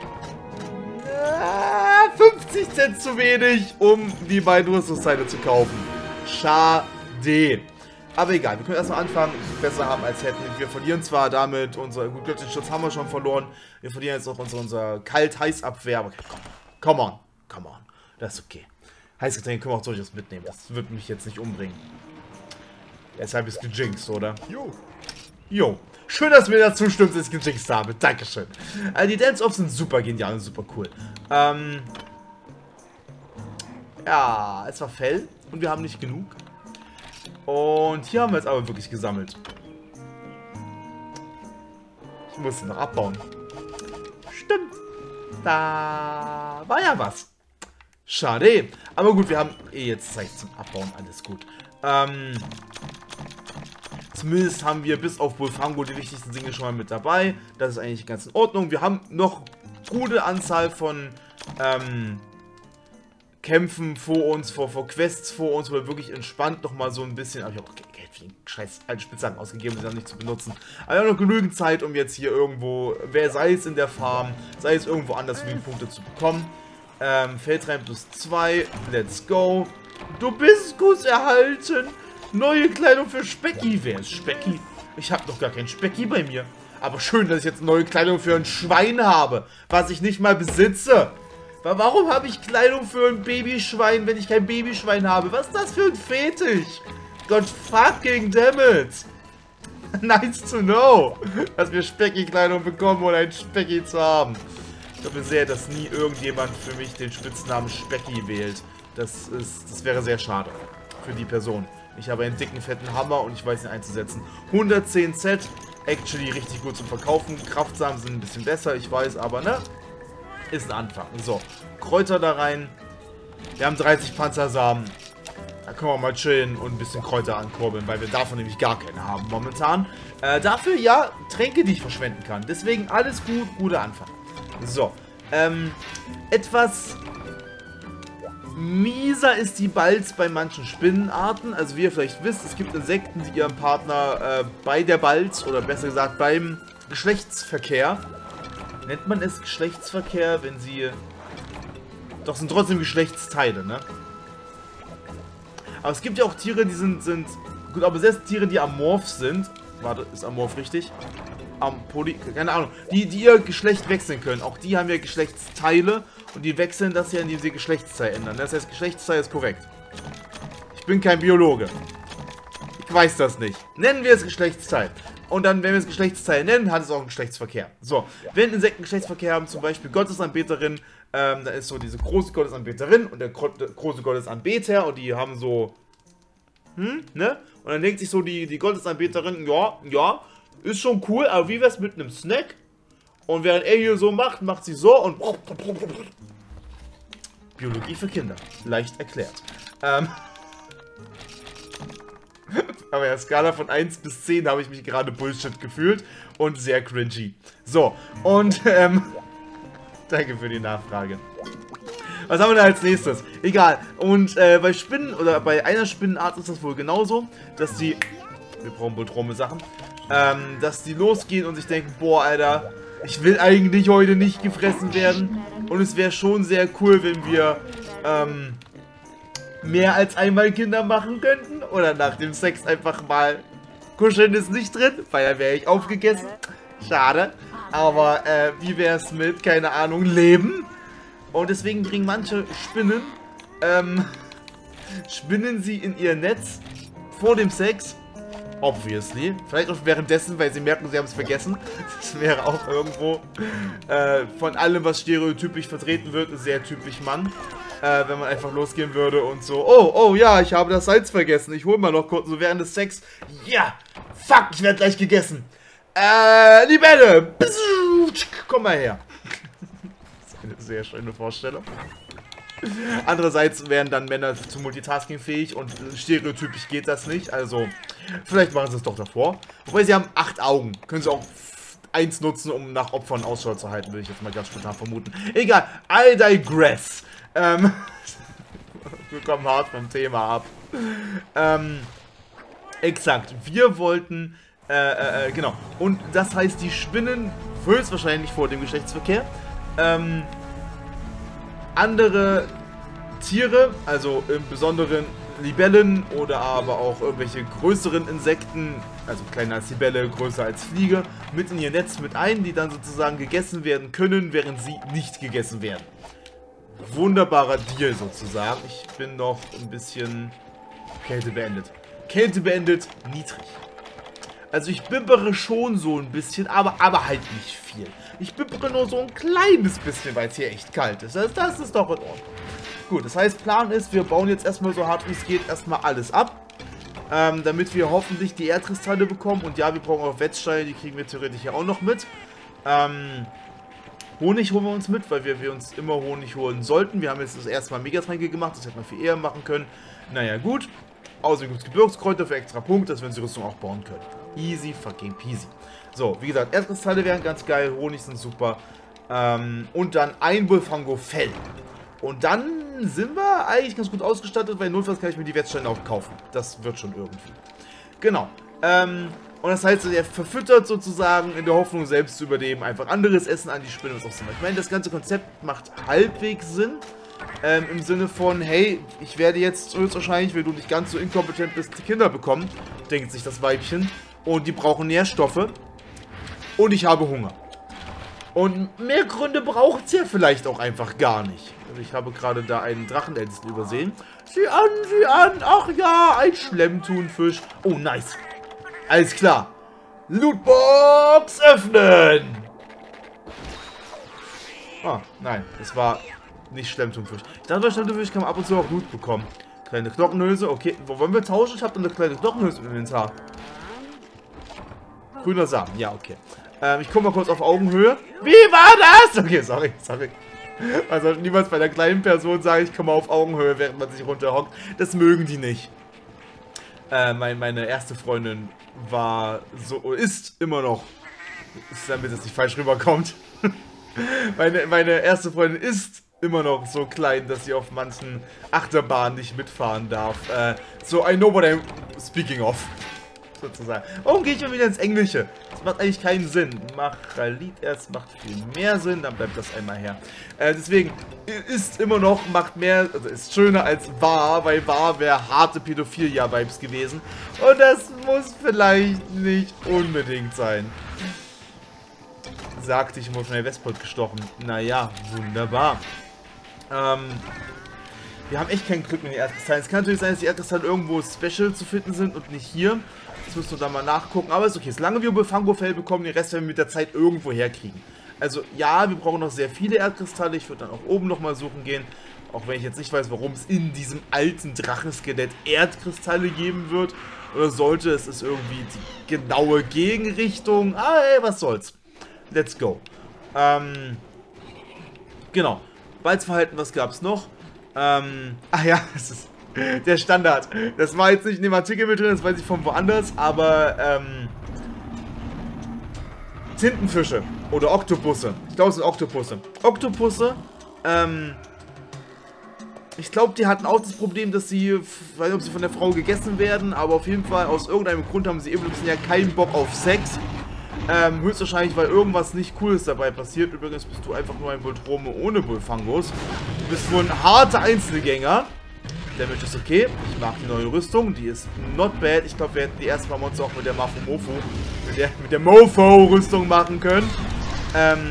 äh, fünfzig Cent zu wenig, um die beiden Rüstungsteile zu kaufen. Schade. Aber egal, wir können erstmal anfangen, besser haben als hätten. Wir verlieren zwar damit, unser gut, göttlichen Schutz haben wir schon verloren. Wir verlieren jetzt auch unsere, unsere Kalt-Heiß-Abwehr. Aber komm, come on, come on. Das ist okay. Heißgetränke können wir auch durchaus mitnehmen. Das wird mich jetzt nicht umbringen. Deshalb ist gejinxt, oder? Jo. Jo. Schön, dass du mir dazu stimmst, dass ich gejinxt habe. Dankeschön. Also die Dance-Offs sind super genial und super cool. Ähm. Ja, es war Fell und wir haben nicht genug. Und hier haben wir jetzt aber wirklich gesammelt. Ich musste noch abbauen. Stimmt. Da war ja was. Schade. Aber gut, wir haben eh jetzt Zeit zum Abbauen. Alles gut. Ähm, zumindest haben wir bis auf Bullfango die wichtigsten Dinge schon mal mit dabei. Das ist eigentlich ganz in Ordnung. Wir haben noch gute Anzahl von ähm, Kämpfen vor uns, vor, vor Quests vor uns, wo wir wirklich entspannt nochmal so ein bisschen, aber ich habe auch Geld für den scheiß alten Spitzhacken ausgegeben, um sie dann nicht zu benutzen. Aber wir haben noch genügend Zeit, um jetzt hier irgendwo, wer sei es in der Farm, sei es irgendwo anders, um die Punkte zu bekommen. Ähm, Feldrein plus zwei, let's go. Du bist gut erhalten. Neue Kleidung für Specki. Wer ist Specki? Ich habe noch gar keinen Specki bei mir. Aber schön, dass ich jetzt neue Kleidung für ein Schwein habe, was ich nicht mal besitze. Warum habe ich Kleidung für ein Babyschwein, wenn ich kein Babyschwein habe? Was ist das für ein Fetisch? God fucking damn it. Nice to know, dass wir Specki-Kleidung bekommen, ohne ein Specki zu haben. Ich glaube sehr, dass nie irgendjemand für mich den Spitznamen Specki wählt. Das, ist, das wäre sehr schade für die Person. Ich habe einen dicken, fetten Hammer und ich weiß ihn einzusetzen. hundertzehn Z, actually richtig gut zum Verkaufen. Kraftsamen sind ein bisschen besser, ich weiß, aber ne? Ist ein Anfang. So, Kräuter da rein. Wir haben dreißig Panzersamen. Da können wir mal chillen und ein bisschen Kräuter ankurbeln, weil wir davon nämlich gar keine haben momentan. Äh, dafür, ja, Tränke, die ich verschwenden kann. Deswegen alles gut, guter Anfang. So, ähm, etwas mieser ist die Balz bei manchen Spinnenarten. Also wie ihr vielleicht wisst, es gibt Insekten, die ihren Partner äh, bei der Balz, oder besser gesagt beim Geschlechtsverkehr, nennt man es Geschlechtsverkehr, wenn sie... Doch, sind trotzdem Geschlechtsteile, ne? Aber es gibt ja auch Tiere, die sind, sind gut, aber selbst Tiere, die amorph sind. Warte, ist amorph richtig? Am Poly, keine Ahnung. Die, die ihr Geschlecht wechseln können. Auch die haben ja Geschlechtsteile und die wechseln das ja, indem sie Geschlechtsteil ändern. Das heißt, Geschlechtsteil ist korrekt. Ich bin kein Biologe. Ich weiß das nicht. Nennen wir es Geschlechtsteil. Und dann, wenn wir es Geschlechtsteil nennen, hat es auch einen Geschlechtsverkehr. So, wenn Insekten Geschlechtsverkehr haben, zum Beispiel Gottesanbeterin, ähm, da ist so diese große Gottesanbeterin und der große Gottesanbeter und die haben so, hm, ne? Und dann denkt sich so die, die Gottesanbeterin, ja, ja, ist schon cool, aber wie wär's mit einem Snack? Und während er hier so macht, macht sie so und... Biologie für Kinder. Leicht erklärt. Ähm... Aber in der Skala von eins bis zehn habe ich mich gerade Bullshit gefühlt und sehr cringy. So, und ähm... danke für die Nachfrage. Was haben wir da als nächstes? Egal. Und äh, bei Spinnen, oder bei einer Spinnenart ist das wohl genauso, dass die... Wir brauchen wohl trommel Sachen. Ähm, dass die losgehen und sich denken, boah, Alter, ich will eigentlich heute nicht gefressen werden. Und es wäre schon sehr cool, wenn wir, ähm... mehr als einmal Kinder machen könnten. Oder nach dem Sex einfach mal kuscheln ist nicht drin, weil dann wäre ich aufgegessen. Schade. Aber äh, wie wäre es mit, keine Ahnung, Leben? Und deswegen bringen manche Spinnen, ähm, spinnen sie in ihr Netz vor dem Sex. Obviously. Vielleicht auch währenddessen, weil sie merken, sie haben es vergessen. Das wäre auch irgendwo äh, von allem, was stereotypisch vertreten wird, sehr typisch Mann. Äh, wenn man einfach losgehen würde und so, oh, oh ja, ich habe das Salz vergessen, ich hole mal noch kurz, so während des Sex, ja, fuck, ich werde gleich gegessen. Äh, Libelle, komm mal her. Das ist eine sehr schöne Vorstellung. Andererseits wären dann Männer zu Multitasking fähig und stereotypisch geht das nicht, also vielleicht machen sie es doch davor. Wobei sie haben acht Augen, können sie auch eins nutzen, um nach Opfern Ausschau zu halten, würde ich jetzt mal ganz spontan vermuten. Egal, I digress. Ähm, wir kommen hart vom Thema ab. Ähm, exakt, wir wollten, äh, äh, genau, und das heißt, die spinnen höchstwahrscheinlich vor dem Geschlechtsverkehr. Ähm, andere Tiere, also im Besonderen Libellen oder aber auch irgendwelche größeren Insekten, also kleiner als Libelle, größer als Fliege, mit in ihr Netz mit ein, die dann sozusagen gegessen werden können, während sie nicht gegessen werden. Wunderbarer Deal sozusagen. Ich bin noch ein bisschen... Kälte beendet. Kälte beendet, niedrig. Also ich bibbere schon so ein bisschen, aber, aber halt nicht viel. Ich bibbere nur so ein kleines bisschen, weil es hier echt kalt ist. Das, das ist doch in Ordnung. Gut, das heißt, Plan ist, wir bauen jetzt erstmal so hart wie es geht erstmal alles ab. Ähm, damit wir hoffentlich die Erdkristalle bekommen. Und ja, wir brauchen auch Wetzsteine, die kriegen wir theoretisch ja auch noch mit. Ähm... Honig holen wir uns mit, weil wir, wir uns immer Honig holen sollten. Wir haben jetzt das erste Mal Megatränke gemacht, das hätte man viel eher machen können. Naja, gut. Außerdem gibt es Gebirgskräuter für extra Punkte, dass wir uns die Rüstung auch bauen können. Easy fucking peasy. So, wie gesagt, Erdkristalle wären ganz geil, Honig sind super. Ähm, und dann ein Wolfango-Fell. Und dann sind wir eigentlich ganz gut ausgestattet, weil notfalls kann ich mir die Wetzsteine auch kaufen. Das wird schon irgendwie. Genau. Ähm... Und das heißt, er verfüttert sozusagen in der Hoffnung, selbst zu überleben, einfach anderes Essen an die Spinne, was auch immer. Ich meine, das ganze Konzept macht halbwegs Sinn. Ähm, Im Sinne von, hey, ich werde jetzt höchstwahrscheinlich, wenn du nicht ganz so inkompetent bist, Kinder bekommen, denkt sich das Weibchen. Und die brauchen Nährstoffe. Und ich habe Hunger. Und mehr Gründe braucht es ja vielleicht auch einfach gar nicht. Also ich habe gerade da einen Drachenältesten übersehen. Sieh an, sieh an, ach ja, ein Schlemmthunfisch. Oh, nice. Alles klar. Lootbox öffnen. Ah, nein. Das war nicht Schlemmthunfisch. Ich dachte, bei Schlemmthunfisch kann man ab und zu auch Loot bekommen. Kleine Knochenhülse. Okay, wo wollen wir tauschen? Ich habe da eine kleine Knochenhülse im Inventar. Grüner Samen. Ja, okay. Ähm, ich komme mal kurz auf Augenhöhe. Wie war das? Okay, sorry, sorry. Man sollte niemals bei einer kleinen Person sagen, ich komme auf Augenhöhe, während man sich runterhockt. Das mögen die nicht. Äh, mein, meine erste Freundin war so, ist immer noch, damit es nicht falsch rüberkommt. meine, meine erste Freundin ist immer noch so klein, dass sie auf manchen Achterbahnen nicht mitfahren darf. Äh, so, I know what I'm speaking of. Sozusagen. Warum gehe ich mal wieder ins Englische? Das macht eigentlich keinen Sinn. Machalit erst macht viel mehr Sinn, dann bleibt das einmal her. Äh, deswegen ist immer noch, macht mehr, also ist schöner als war, weil war wäre harte Pädophilia-Vibes gewesen. Und das muss vielleicht nicht unbedingt sein. Sagte ich, wurde von der Westport gestochen. Naja, wunderbar. Ähm, wir haben echt kein Glück mit den Erdkristallen. Es kann natürlich sein, dass die Erdkristalle irgendwo special zu finden sind und nicht hier. Das müssen wir dann mal nachgucken. Aber ist okay. Solange wir Bullfango-Fell bekommen, den Rest werden wir mit der Zeit irgendwo herkriegen. Also ja, wir brauchen noch sehr viele Erdkristalle. Ich würde dann auch oben nochmal suchen gehen. Auch wenn ich jetzt nicht weiß, warum es in diesem alten Drachenskelett Erdkristalle geben wird. Oder sollte. Es ist irgendwie die genaue Gegenrichtung. Ah, ey, was soll's. Let's go. Ähm, genau. Balzverhalten, was gab's noch? Ähm, ach ja, das ist der Standard. Das war jetzt nicht in dem Artikel mit drin, das weiß ich von woanders, aber, ähm, Tintenfische oder Oktopusse. Ich glaube, es sind Oktopusse. Oktopusse, ähm, ich glaube, die hatten auch das Problem, dass sie, ich weiß nicht, ob sie von der Frau gegessen werden, aber auf jeden Fall, aus irgendeinem Grund haben sie eben ja keinen Bock auf Sex. Ähm, höchstwahrscheinlich, weil irgendwas nicht Cooles dabei passiert. Übrigens bist du einfach nur ein Bulltrome ohne Bullfangos. Du bist wohl ein harter Einzelgänger. Damage ist okay. Ich mag die neue Rüstung. Die ist not bad. Ich glaube, wir hätten die ersten paar Monster auch mit der Mafo-Mofo, mit der, mit der Mofo-Rüstung machen können. Ähm...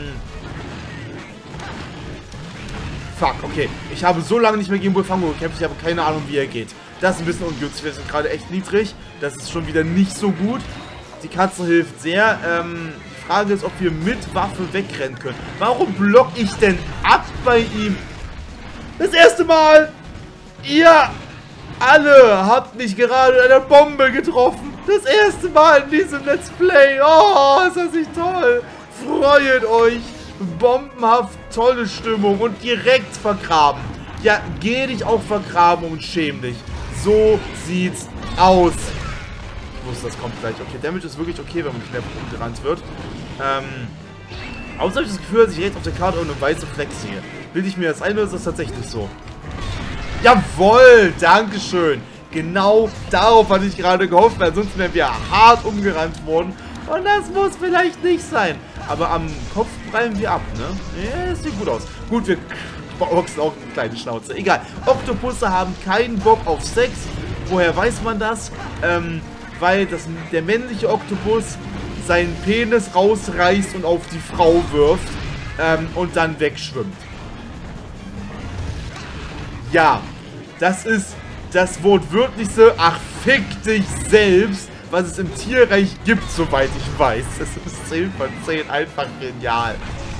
Fuck, okay. Ich habe so lange nicht mehr gegen Bullfango gekämpft. Ich habe keine Ahnung, wie er geht. Das ist ein bisschen ungünstig. Wir sind gerade echt niedrig. Das ist schon wieder nicht so gut. Die Katze hilft sehr. Ähm, die Frage ist, ob wir mit Waffe wegrennen können. Warum block ich denn ab bei ihm? Das erste Mal! Ihr alle habt mich gerade in einer Bombe getroffen. Das erste Mal in diesem Let's Play. Oh, ist das nicht toll? Freut euch. Bombenhaft tolle Stimmung und direkt vergraben. Ja, geh dich auch vergraben und schäm dich. So sieht's aus. Ich wusste, das kommt gleich. Okay, Damage ist wirklich okay, wenn man knapp umgerannt wird. Ähm, außer habe ich das Gefühl, dass ich rechts auf der Karte eine weiße Fleck sehe. Bilde ich mir das ein oder ist das tatsächlich so? Jawohl, dankeschön. Genau darauf hatte ich gerade gehofft, weil sonst wären wir hart umgerannt worden. Und das muss vielleicht nicht sein. Aber am Kopf prallen wir ab, ne? Ja, das sieht gut aus. Gut, wir boxen auch eine kleine Schnauze. Egal. Oktopusse haben keinen Bock auf Sex. Woher weiß man das? Ähm, weil das, der männliche Oktopus seinen Penis rausreißt und auf die Frau wirft ähm, und dann wegschwimmt. Ja, das ist das wortwörtlichste Ach, fick dich selbst, was es im Tierreich gibt, soweit ich weiß. Das ist zehn von zehn, einfach genial.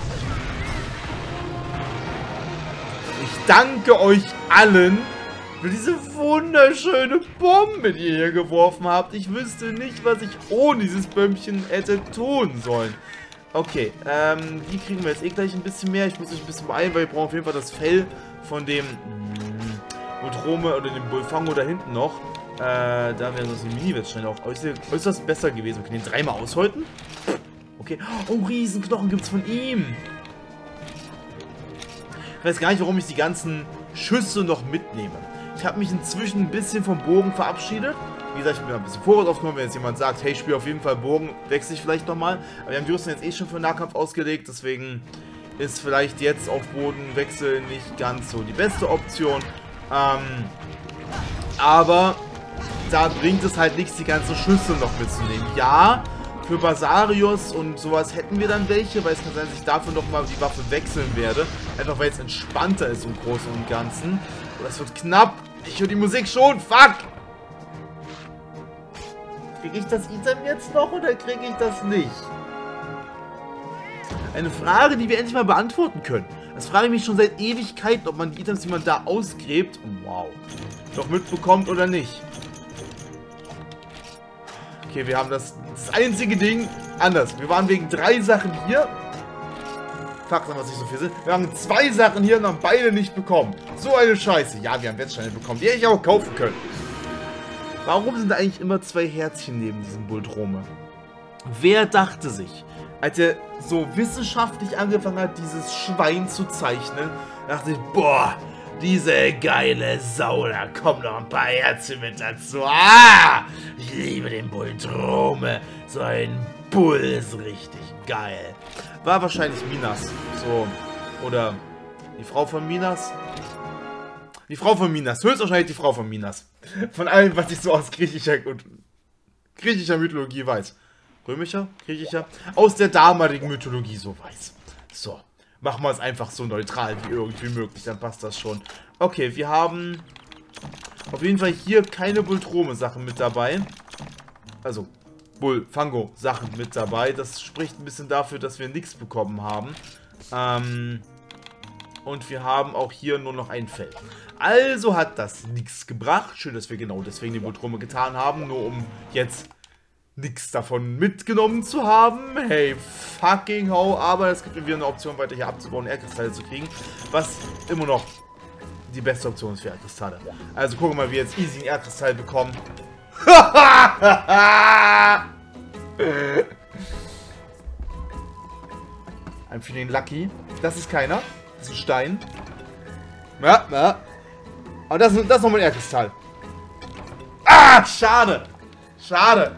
Ich danke euch allen für diese wunderschöne Bombe, die ihr hier geworfen habt. Ich wüsste nicht, was ich ohne dieses Bömmchen hätte tun sollen. Okay, ähm, die kriegen wir jetzt eh gleich ein bisschen mehr. Ich muss mich ein bisschen beeilen, weil wir brauchen auf jeden Fall das Fell von dem Bulltrome oder dem Bullfango da hinten noch. Äh, da wäre so ein Mini-Wettstein auch äußerst besser gewesen. Wir können den dreimal aushäuten. Okay. Oh, Riesenknochen gibt es von ihm. Ich weiß gar nicht, warum ich die ganzen Schüsse noch mitnehme. Ich habe mich inzwischen ein bisschen vom Bogen verabschiedet. Wie gesagt, ich bin ein bisschen Vorrat aufgenommen. Wenn jetzt jemand sagt, hey, ich spiele auf jeden Fall Bogen, wechsle ich vielleicht nochmal. Aber wir haben die Rüstung jetzt eh schon für Nahkampf ausgelegt. Deswegen ist vielleicht jetzt auf Bodenwechsel nicht ganz so die beste Option. Ähm, aber da bringt es halt nichts, die ganzen Schüsse noch mitzunehmen. Ja, für Basarios und sowas hätten wir dann welche, weil es kann sein, dass ich dafür nochmal die Waffe wechseln werde. Einfach weil es entspannter ist im Großen und Ganzen. Oh, das wird knapp. Ich höre die Musik schon. Fuck! Kriege ich das Item jetzt noch oder kriege ich das nicht? Eine Frage, die wir endlich mal beantworten können. Das frage ich mich schon seit Ewigkeiten, ob man die Items, die man da ausgräbt, wow, noch mitbekommt oder nicht. Okay, wir haben das, das einzige Ding anders. Wir waren wegen drei Sachen hier. Fuck, dass nicht so viel sind. Wir haben zwei Sachen hier und haben beide nicht bekommen. So eine Scheiße. Ja, wir haben Wettsteine bekommen. Die hätte ich auch kaufen können. Warum sind da eigentlich immer zwei Herzchen neben diesem Bultrome? Wer dachte sich, als er so wissenschaftlich angefangen hat, dieses Schwein zu zeichnen, dachte ich, boah, diese geile Sau, da kommen noch ein paar Herzchen mit dazu. Ah, ich liebe den Bultrome. So ein Bull ist richtig geil. War wahrscheinlich Minas. So. Oder die Frau von Minas. Die Frau von Minas. Höchstwahrscheinlich die Frau von Minas. Von allem, was ich so aus griechischer und griechischer Mythologie weiß. Römischer? Griechischer? Aus der damaligen Mythologie so weiß. So. Machen wir es einfach so neutral wie irgendwie möglich. Dann passt das schon. Okay, wir haben auf jeden Fall hier keine Bultrome-Sachen mit dabei. Also Bull-Fango-Sachen mit dabei. Das spricht ein bisschen dafür, dass wir nichts bekommen haben. Ähm, und wir haben auch hier nur noch ein Feld. Also hat das nichts gebracht. Schön, dass wir genau deswegen die Bultrome getan haben. Nur um jetzt nichts davon mitgenommen zu haben. Hey, fucking ho. Aber es gibt mir wieder eine Option, weiter hier abzubauen und Erdkristalle zu kriegen. Was immer noch die beste Option ist für Erdkristalle. Also gucken wir mal, wie wir jetzt easy einen Erdkristall bekommen. I'm feeling lucky. Das ist keiner. Das ist ein Stein. Ja, ja. Aber das, das ist nochmal ein Erdkristall. Ah, schade. Schade.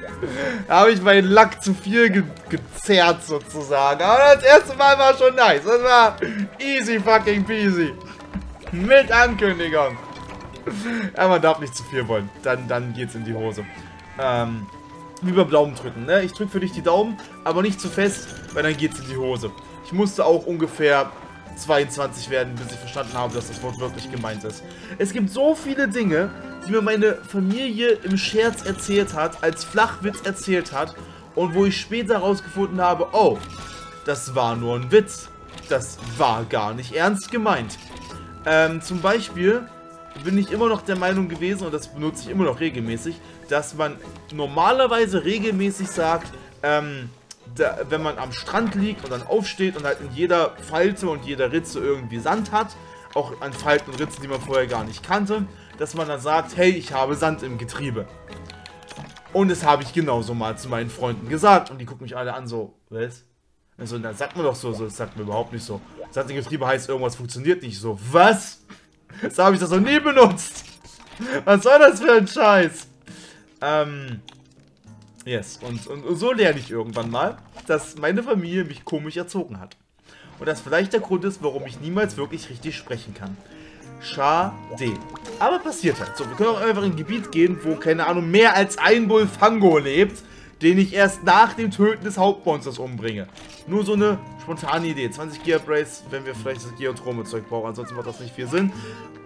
Da habe ich meinen Lack zu viel ge gezerrt sozusagen. Aber das erste Mal war schon nice. Das war easy fucking peasy. Mit Ankündigung. Ja, man darf nicht zu viel wollen. Dann, dann geht's in die Hose. Ähm, wie beim Daumen drücken, ne? Ich drücke für dich die Daumen, aber nicht zu fest, weil dann geht's in die Hose. Ich musste auch ungefähr zweiundzwanzig werden, bis ich verstanden habe, dass das Wort wirklich gemeint ist. Es gibt so viele Dinge, die mir meine Familie im Scherz erzählt hat, als Flachwitz erzählt hat und wo ich später herausgefunden habe, oh, das war nur ein Witz. Das war gar nicht ernst gemeint. Ähm, zum Beispiel bin ich immer noch der Meinung gewesen, und das benutze ich immer noch regelmäßig, dass man normalerweise regelmäßig sagt, ähm, da, wenn man am Strand liegt und dann aufsteht und halt in jeder Falte und jeder Ritze irgendwie Sand hat, auch an Falten und Ritzen, die man vorher gar nicht kannte, dass man dann sagt, hey, ich habe Sand im Getriebe. Und das habe ich genauso mal zu meinen Freunden gesagt. Und die gucken mich alle an so, was? Also, dann sagt man doch so, so, das sagt man überhaupt nicht so. Sand im Getriebe heißt, irgendwas funktioniert nicht so. Was? So habe ich das noch nie benutzt. Was soll das für ein Scheiß? Ähm, yes. Und, und, und so lerne ich irgendwann mal, dass meine Familie mich komisch erzogen hat. Und das vielleicht der Grund ist, warum ich niemals wirklich richtig sprechen kann. Schade. Aber passiert halt. So, wir können auch einfach in ein Gebiet gehen, wo, keine Ahnung, mehr als ein Bull-Fango lebt, den ich erst nach dem Töten des Hauptmonsters umbringe. Nur so eine spontane Idee. zwanzig Gear-Brace, wenn wir vielleicht das Geotrome-Zeug brauchen. Ansonsten macht das nicht viel Sinn.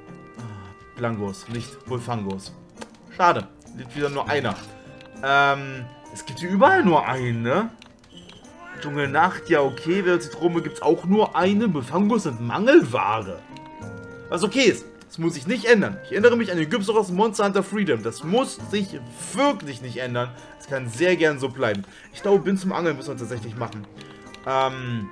Blangos, nicht Bull-Fangos. Schade. Liegt wieder nur einer. Ähm, es gibt hier überall nur einen, ne? Dschungelnacht, ja okay. Während Zitrone gibt es auch nur eine. Bull-Fangos sind Mangelware. Was okay ist. Das muss sich nicht ändern. Ich erinnere mich an den Gypsoros Monster Hunter Freedom. Das muss sich wirklich nicht ändern. Das kann sehr gern so bleiben. Ich glaube, bin zum Angeln müssen wir tatsächlich machen. Ähm,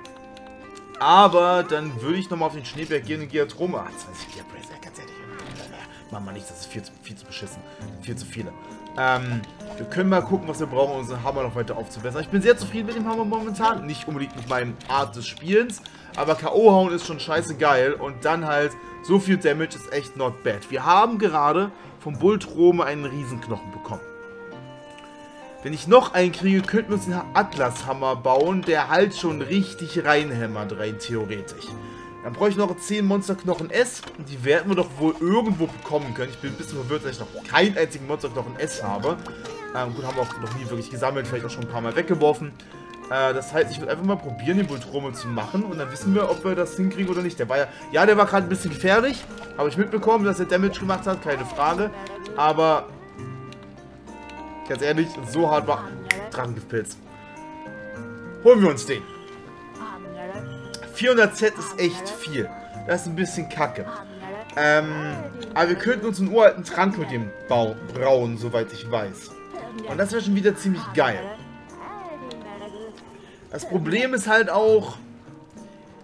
aber dann würde ich nochmal auf den Schneeberg gehen und Geotrome. Ah, zwanzig Gearbrace, ganz ehrlich. Machen wir nicht, das ist viel zu, viel zu beschissen. Viel zu viele. Ähm, wir können mal gucken, was wir brauchen, um unseren Hammer noch weiter aufzubessern. Ich bin sehr zufrieden mit dem Hammer momentan. Nicht unbedingt mit meinem Art des Spielens. Aber K O hauen ist schon scheiße geil. Und dann halt so viel Damage ist echt not bad. Wir haben gerade vom Bultrome einen Riesenknochen bekommen. Wenn ich noch einen kriege, könnten wir uns den Atlashammer bauen, der halt schon richtig reinhämmert, rein theoretisch. Dann bräuchte ich noch zehn Monsterknochen S. Und die werden wir doch wohl irgendwo bekommen können. Ich bin ein bisschen verwirrt, dass ich noch keinen einzigen Monsterknochen S habe. Ähm, gut, haben wir auch noch nie wirklich gesammelt, vielleicht auch schon ein paar Mal weggeworfen. Äh, das heißt, ich will einfach mal probieren, den Bultrome zu machen. Und dann wissen wir, ob wir das hinkriegen oder nicht. Der war ja, ja, der war gerade ein bisschen gefährlich. Habe ich mitbekommen, dass er Damage gemacht hat, keine Frage. Aber ganz ehrlich, so hart war Drachengipilz. Holen wir uns den. vierhundert Z ist echt viel. Das ist ein bisschen kacke. Ähm, aber wir könnten uns einen uralten Trank mit dem Bau brauen, soweit ich weiß. Und das wäre schon wieder ziemlich geil. Das Problem ist halt auch,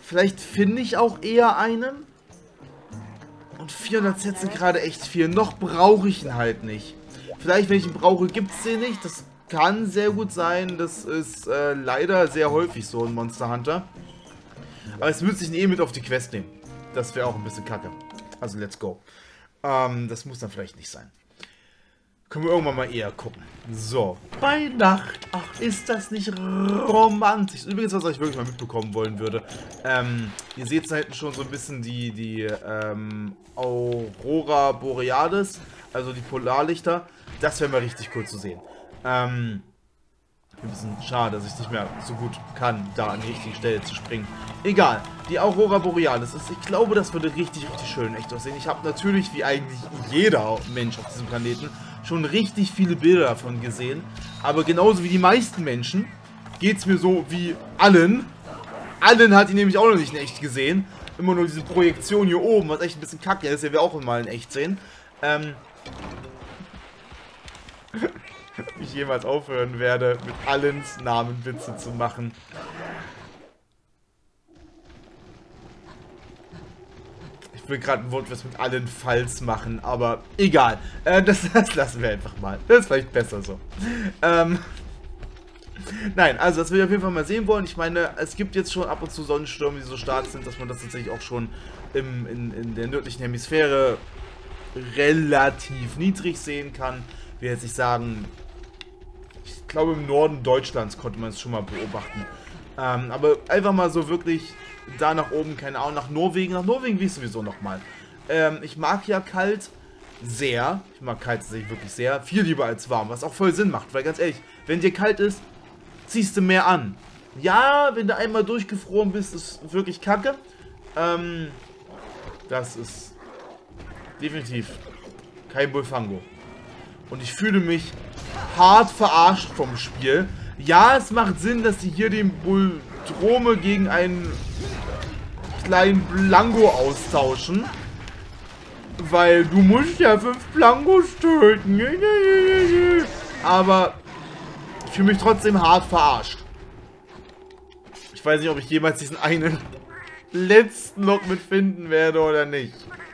Vielleicht finde ich auch eher einen. Und vierhundert Sets sind gerade echt viel. Noch brauche ich ihn halt nicht. Vielleicht, wenn ich ihn brauche, gibt es den nicht. Das kann sehr gut sein. Das ist äh, leider sehr häufig so in Monster Hunter. Aber es müsste ich ihn eh mit auf die Quest nehmen. Das wäre auch ein bisschen kacke. Also, let's go. Ähm, das muss dann vielleicht nicht sein. Können wir irgendwann mal eher gucken. So. Bei Nacht. Ach, ist das nicht romantisch. Übrigens, was ich wirklich mal mitbekommen wollen würde. Ähm, ihr seht da hinten schon so ein bisschen die, die ähm, Aurora Borealis. Also die Polarlichter. Das wäre mal richtig cool zu sehen. Ähm, ein bisschen schade, dass ich nicht mehr so gut kann, da an die richtige Stelle zu springen. Egal. Die Aurora Borealis. Ist, ich glaube, das würde richtig, richtig schön echt aussehen. Ich habe natürlich, wie eigentlich jeder Mensch auf diesem Planeten, schon richtig viele Bilder davon gesehen. Aber genauso wie die meisten Menschen geht es mir so wie allen. Allen hat ihn nämlich auch noch nicht in echt gesehen. Immer nur diese Projektion hier oben, was echt ein bisschen kacke ist, den wir auch mal in echt sehen. Ähm... Ob ich jemals aufhören werde, mit allen Namen Witze zu machen. Ich will gerade ein Wort, was mit allen falsch machen, aber egal. Äh, das, das lassen wir einfach mal. Das ist vielleicht besser so. Ähm, Nein, also das will ich auf jeden Fall mal sehen wollen. Ich meine, es gibt jetzt schon ab und zu Sonnenstürme, die so stark sind, dass man das tatsächlich auch schon im, in, in der nördlichen Hemisphäre relativ niedrig sehen kann. Ich will jetzt nicht sagen... Ich glaube, im Norden Deutschlands konnte man es schon mal beobachten. Ähm, aber einfach mal so wirklich da nach oben, keine Ahnung, nach Norwegen. Nach Norwegen wie sowieso nochmal. Ähm, ich mag ja kalt sehr. Ich mag kalt tatsächlich wirklich sehr. Viel lieber als warm, was auch voll Sinn macht. Weil ganz ehrlich, wenn dir kalt ist, ziehst du mehr an. Ja, wenn du einmal durchgefroren bist, ist wirklich kacke. Ähm, das ist definitiv kein Bullfango. Und ich fühle mich hart verarscht vom Spiel. Ja, es macht Sinn, dass sie hier den Bulldrome gegen einen kleinen Blango austauschen. Weil du musst ja fünf Blangos töten. Aber ich fühle mich trotzdem hart verarscht. Ich weiß nicht, ob ich jemals diesen einen letzten noch mitfinden werde oder nicht.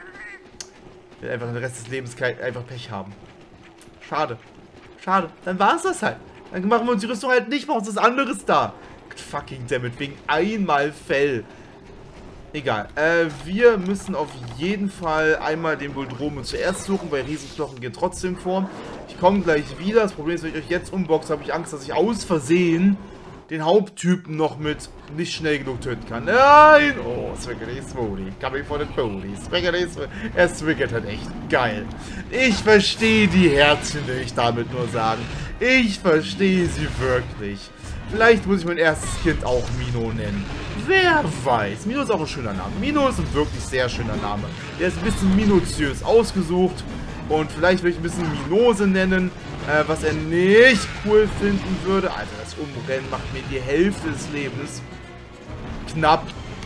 Ich will einfach den Rest des Lebens einfach Pech haben. Schade. Schade. Dann war es das halt. Dann machen wir uns die Rüstung halt nicht, machen uns das anderes da. Fucking dammit, wegen einmal Fell. Egal. Äh, wir müssen auf jeden Fall einmal den Bulldrome zuerst suchen, weil Riesenknochen gehen trotzdem vor. Ich komme gleich wieder. Das Problem ist, wenn ich euch jetzt unboxe, habe ich Angst, dass ich aus Versehen den Haupttypen noch mit nicht schnell genug töten kann. Nein! Oh, Swiggity Smoothie. Coming for the Police. Swiggity Smoothie. Er swiggert halt echt geil. Ich verstehe die Herzchen, will ich damit nur sagen. Ich verstehe sie wirklich. Vielleicht muss ich mein erstes Kind auch Mino nennen. Wer weiß. Mino ist auch ein schöner Name. Mino ist ein wirklich sehr schöner Name. Der ist ein bisschen minutiös ausgesucht. Und vielleicht will ich ein bisschen Minose nennen, äh, was er nicht cool finden würde. Alter, das Umrennen macht mir die Hälfte des Lebens. Knapp.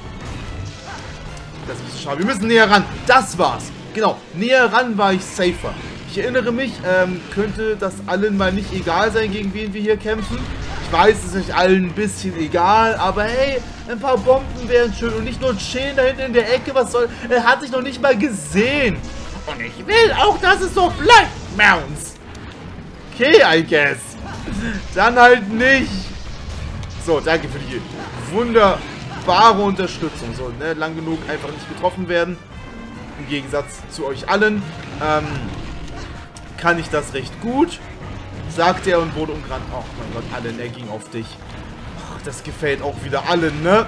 Das ist ein bisschen schade. Wir müssen näher ran. Das war's. Genau. Näher ran war ich safer. Ich erinnere mich, ähm, könnte das allen mal nicht egal sein, gegen wen wir hier kämpfen. Ich weiß, es ist euch allen ein bisschen egal, aber hey, ein paar Bomben wären schön und nicht nur ein Schälen da hinten in der Ecke. Was soll... Er hat sich noch nicht mal gesehen. Und ich will auch, dass es so bleibt, Mounts. Okay, I guess. Dann halt nicht. So, danke für die wunderbare Unterstützung. So, ne, lang genug einfach nicht getroffen werden. Im Gegensatz zu euch allen. Ähm, kann ich das recht gut. Sagt er und wurde umgerannt. Oh mein Gott, Allen, er ging auf dich. Ach, das gefällt auch wieder allen, ne?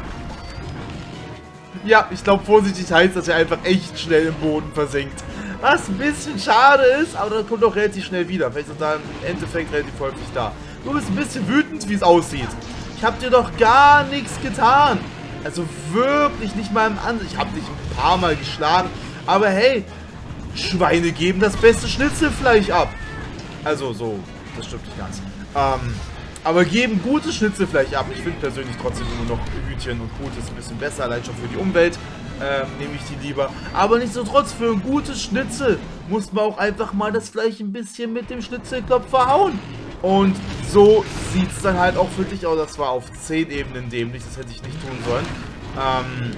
Ja, ich glaube, vorsichtig heißt, dass er einfach echt schnell im Boden versinkt. Was ein bisschen schade ist, aber dann kommt auch relativ schnell wieder. Vielleicht ist er im Endeffekt relativ häufig da. Du bist ein bisschen wütend, wie es aussieht. Ich habe dir doch gar nichts getan. Also wirklich nicht mal im Ansatz. Ich habe dich ein paar Mal geschlagen. Aber hey, Schweine geben das beste Schnitzelfleisch ab. Also so, das stimmt nicht ganz. Ähm, aber geben gutes Schnitzelfleisch ab. Ich finde persönlich trotzdem immer noch Hütchen und Brut ist ein bisschen besser, allein schon für die Umwelt. Ähm, nehme ich die lieber. Aber nichtsdestotrotz, für ein gutes Schnitzel muss man auch einfach mal das Fleisch ein bisschen mit dem Schnitzelkopf verhauen. Und so sieht es dann halt auch für dich aus. Das war auf zehn Ebenen dämlich, das hätte ich nicht tun sollen. Ähm,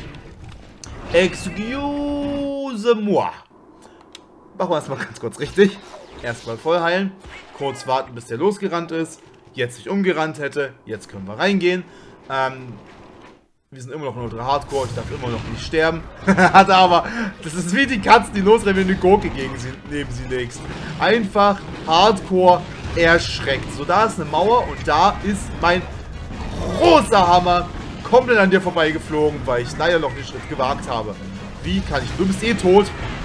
excuse-moi. Machen wir erstmal ganz kurz richtig. Erstmal voll heilen. Kurz warten, bis der losgerannt ist. Jetzt sich umgerannt hätte. Jetzt können wir reingehen. Ähm, wir sind immer noch in Ultra Hardcore. Ich darf immer noch nicht sterben. Hat aber, das ist wie die Katzen, die losrennen, wenn eine Gurke gegen sie, neben sie legst. Einfach Hardcore erschreckt. So, da ist eine Mauer und da ist mein großer Hammer komplett an dir vorbeigeflogen, weil ich leider noch den Schritt gewagt habe. Wie kann ich? Du bist eh tot.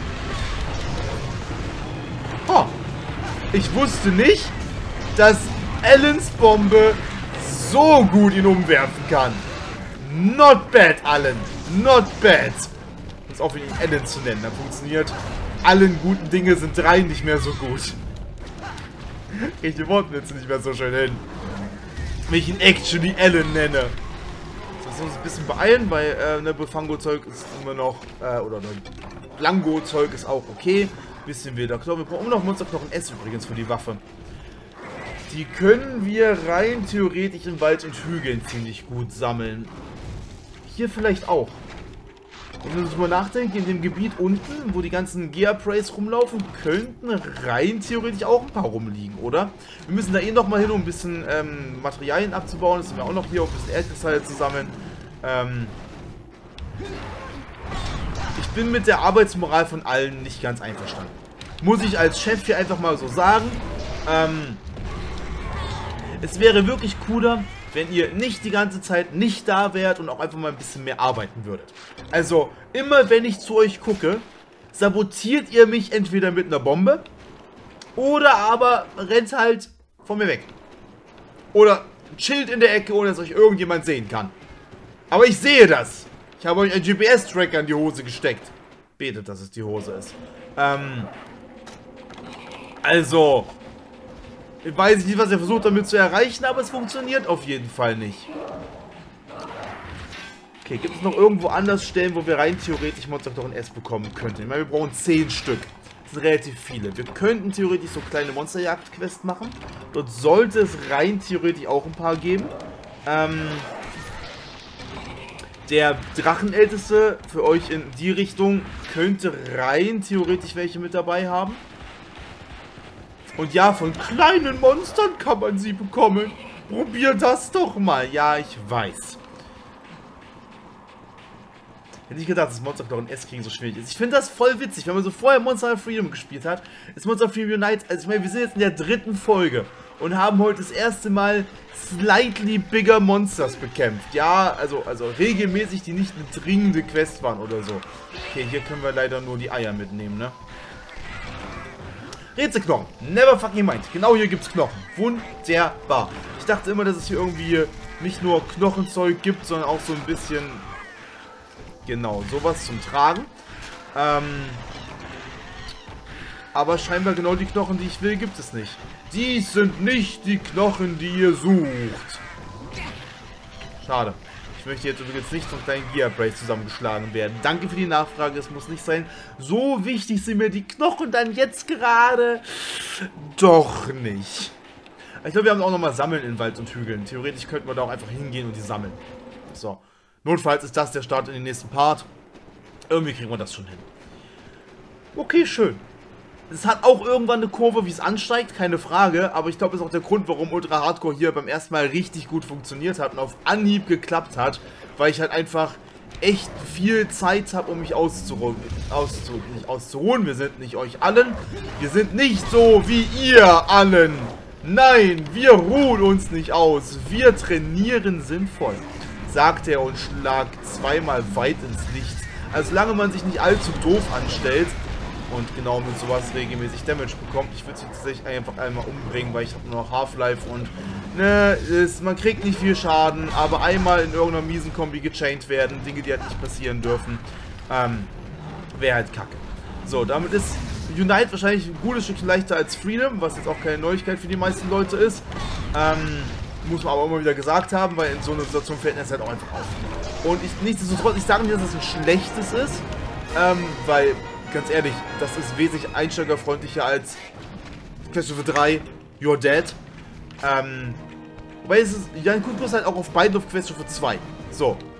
Oh. Ich wusste nicht, dass Allens Bombe so gut ihn umwerfen kann. Not bad, Allen. Not bad. Um es auch wie ihn Allen zu nennen. Dann funktioniert. Allen guten Dinge sind drei nicht mehr so gut. Ich die Worte jetzt nicht mehr so schön hin. Wenn ich ihn actually Allen nenne. So, das muss uns ein bisschen beeilen, weil äh, ne, Bufango-Zeug ist immer noch, äh, oder ne, Blango-Zeug ist auch okay. Bisschen wieder Knochen. Wir brauchen noch Monsterknochen S übrigens für die Waffe. Die können wir rein theoretisch in Wald und Hügeln ziemlich gut sammeln. Hier vielleicht auch. Wenn wir drüber nachdenken, in dem Gebiet unten, wo die ganzen Gear-Prays rumlaufen, könnten rein theoretisch auch ein paar rumliegen, oder? Wir müssen da eh nochmal hin, um ein bisschen ähm, Materialien abzubauen. Das sind wir auch noch hier, um ein bisschen Erdkristalle zu sammeln. Ähm ich bin mit der Arbeitsmoral von allen nicht ganz einverstanden. Muss ich als Chef hier einfach mal so sagen. Ähm es wäre wirklich cooler, wenn ihr nicht die ganze Zeit nicht da wärt und auch einfach mal ein bisschen mehr arbeiten würdet. Also, immer wenn ich zu euch gucke, sabotiert ihr mich entweder mit einer Bombe oder aber rennt halt von mir weg. Oder chillt in der Ecke, ohne dass euch irgendjemand sehen kann. Aber ich sehe das. Ich habe euch einen G P S-Tracker in die Hose gesteckt. Betet, dass es die Hose ist. Ähm, also... Ich weiß nicht, was er versucht damit zu erreichen, aber es funktioniert auf jeden Fall nicht. Okay, gibt es noch irgendwo anders Stellen, wo wir rein theoretisch Monsterknochen S bekommen könnten? Ich meine, wir brauchen zehn Stück. Das sind relativ viele. Wir könnten theoretisch so kleine Monsterjagd-Quests machen. Dort sollte es rein theoretisch auch ein paar geben. Ähm, der Drachenälteste für euch in die Richtung könnte rein theoretisch welche mit dabei haben. Und ja, von kleinen Monstern kann man sie bekommen. Probier das doch mal. Ja, ich weiß. Hätte ich gedacht, dass Monsterknochen S kriegen so schwierig ist. Ich finde das voll witzig, wenn man so vorher Monster of Freedom gespielt hat. Ist Monster of Freedom Unite, also ich meine, wir sind jetzt in der dritten Folge und haben heute das erste Mal slightly bigger Monsters bekämpft. Ja, also, also regelmäßig, die nicht eine dringende Quest waren oder so. Okay, hier können wir leider nur die Eier mitnehmen, ne? Rätselknochen. Never fucking mind. Genau hier gibt's Knochen. Wunderbar. Ich dachte immer, dass es hier irgendwie nicht nur Knochenzeug gibt, sondern auch so ein bisschen... Genau, sowas zum Tragen. Ähm... Aber scheinbar genau die Knochen, die ich will, gibt es nicht. Dies sind nicht die Knochen, die ihr sucht. Schade. Ich möchte jetzt übrigens nicht von kleinen Gear-Prays zusammengeschlagen werden. Danke für die Nachfrage, es muss nicht sein. So wichtig sind mir die Knochen dann jetzt gerade doch nicht. Ich glaube, wir haben auch nochmal Sammeln in Wald und Hügeln. Theoretisch könnten wir da auch einfach hingehen und die sammeln. So. Notfalls ist das der Start in den nächsten Part. Irgendwie kriegen wir das schon hin. Okay, schön. Es hat auch irgendwann eine Kurve, wie es ansteigt, keine Frage. Aber ich glaube, das ist auch der Grund, warum Ultra Hardcore hier beim ersten Mal richtig gut funktioniert hat und auf Anhieb geklappt hat. Weil ich halt einfach echt viel Zeit habe, um mich auszuruhen. Auszu nicht auszuruhen, wir sind nicht euch allen. Wir sind nicht so wie ihr allen. Nein, wir ruhen uns nicht aus. Wir trainieren sinnvoll, sagt er und schlagt zweimal weit ins Licht. Also solange man sich nicht allzu doof anstellt und genau mit sowas regelmäßig Damage bekommt. Ich würde es tatsächlich einfach einmal umbringen, weil ich habe nur noch Half-Life und ne, ist, man kriegt nicht viel Schaden, aber einmal in irgendeiner miesen Kombi gechained werden, Dinge, die halt nicht passieren dürfen, ähm, wäre halt kacke. So, damit ist Unite wahrscheinlich ein gutes Stückchen leichter als Freedom, was jetzt auch keine Neuigkeit für die meisten Leute ist. Ähm, muss man aber immer wieder gesagt haben, weil in so einer Situation fällt es halt auch einfach auf. Und ich, nichtsdestotrotz, ich sage nicht, dass es ein schlechtes ist, ähm, weil... Ganz ehrlich, das ist wesentlich einsteigerfreundlicher als Queststufe drei, You're Dead. Ähm, weil es ist, Jan Kukus halt auch auf beiden auf Queststufe zwei. So,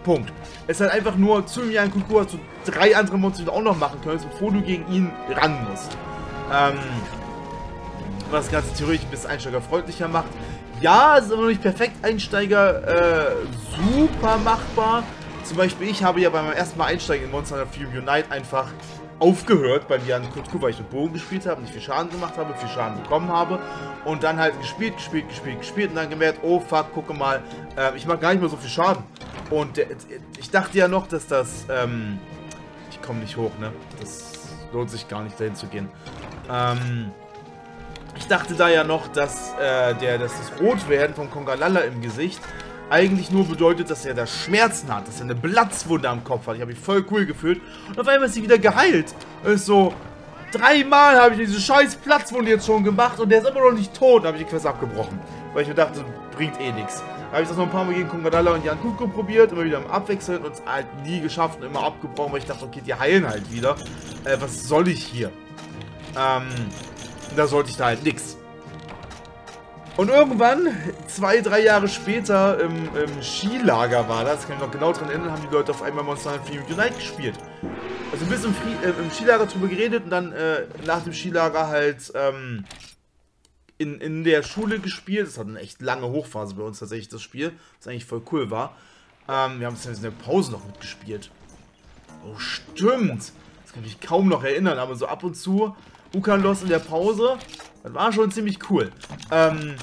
Punkt. Es ist halt einfach nur, zu Jan Kuku hast du drei andere Monster, die du auch noch machen kannst, bevor du gegen ihn ran musst. Ähm, was das Ganze theoretisch ein bisschen einsteigerfreundlicher macht. Ja, es ist aber noch nicht perfekt Einsteiger, äh, super machbar. Zum Beispiel, ich habe ja beim ersten Mal Einsteigen in Monster Hunter Freedom Unite einfach aufgehört bei Jan Kuku, weil ich mit Bogen gespielt habe, nicht viel Schaden gemacht habe, viel Schaden bekommen habe und dann halt gespielt, gespielt, gespielt, gespielt und dann gemerkt, oh fuck, gucke mal, äh, ich mache gar nicht mehr so viel Schaden. Und der, ich dachte ja noch, dass das, ähm, ich komme nicht hoch, ne? Das lohnt sich gar nicht, dahin zu gehen. Ähm, ich dachte da ja noch, dass, äh, der, dass das Rotwerden von Kongalala im Gesicht eigentlich nur bedeutet, dass er da Schmerzen hat, dass er eine Platzwunde am Kopf hat. Ich habe mich voll cool gefühlt. Und auf einmal ist sie wieder geheilt. Und ist so, dreimal habe ich diese scheiß Platzwunde jetzt schon gemacht und der ist immer noch nicht tot. Da habe ich die Quest abgebrochen. Weil ich mir dachte, bringt eh nichts. Da habe ich das noch ein paar Mal gegen Kongalala und Jan Kuku probiert, immer wieder am Abwechseln und es halt nie geschafft und immer abgebrochen, weil ich dachte, okay, die heilen halt wieder. Äh, was soll ich hier? Ähm, da sollte ich da halt nix. Und irgendwann, zwei, drei Jahre später, im, im Skilager war das, kann ich noch genau dran erinnern, haben die Leute auf einmal Monster Hunter Freedom Unite gespielt. Also bis im, äh, im Skilager drüber geredet und dann äh, nach dem Skilager halt ähm, in, in der Schule gespielt. Das hat eine echt lange Hochphase bei uns tatsächlich, das Spiel, was eigentlich voll cool war. Ähm, wir haben es in der Pause noch mitgespielt. Oh, stimmt. Das kann ich mich kaum noch erinnern, aber so ab und zu Ukanlos in der Pause. Das war schon ziemlich cool. Ähm,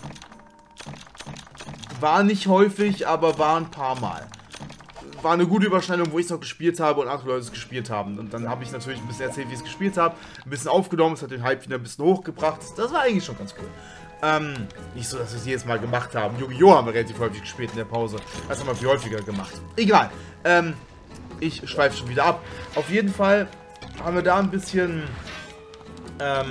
war nicht häufig, aber war ein paar Mal. War eine gute Überschneidung, wo ich es noch gespielt habe und andere Leute es gespielt haben. Und dann habe ich natürlich ein bisschen erzählt, wie ich es gespielt habe. Ein bisschen aufgenommen, es hat den Hype wieder ein bisschen hochgebracht. Das war eigentlich schon ganz cool. Ähm, nicht so, dass wir es jedes Mal gemacht haben. Yu-Gi-Oh! Haben wir relativ häufig gespielt in der Pause. Das haben wir viel häufiger gemacht. Egal. Ähm, ich schweife schon wieder ab. Auf jeden Fall haben wir da ein bisschen... Ähm...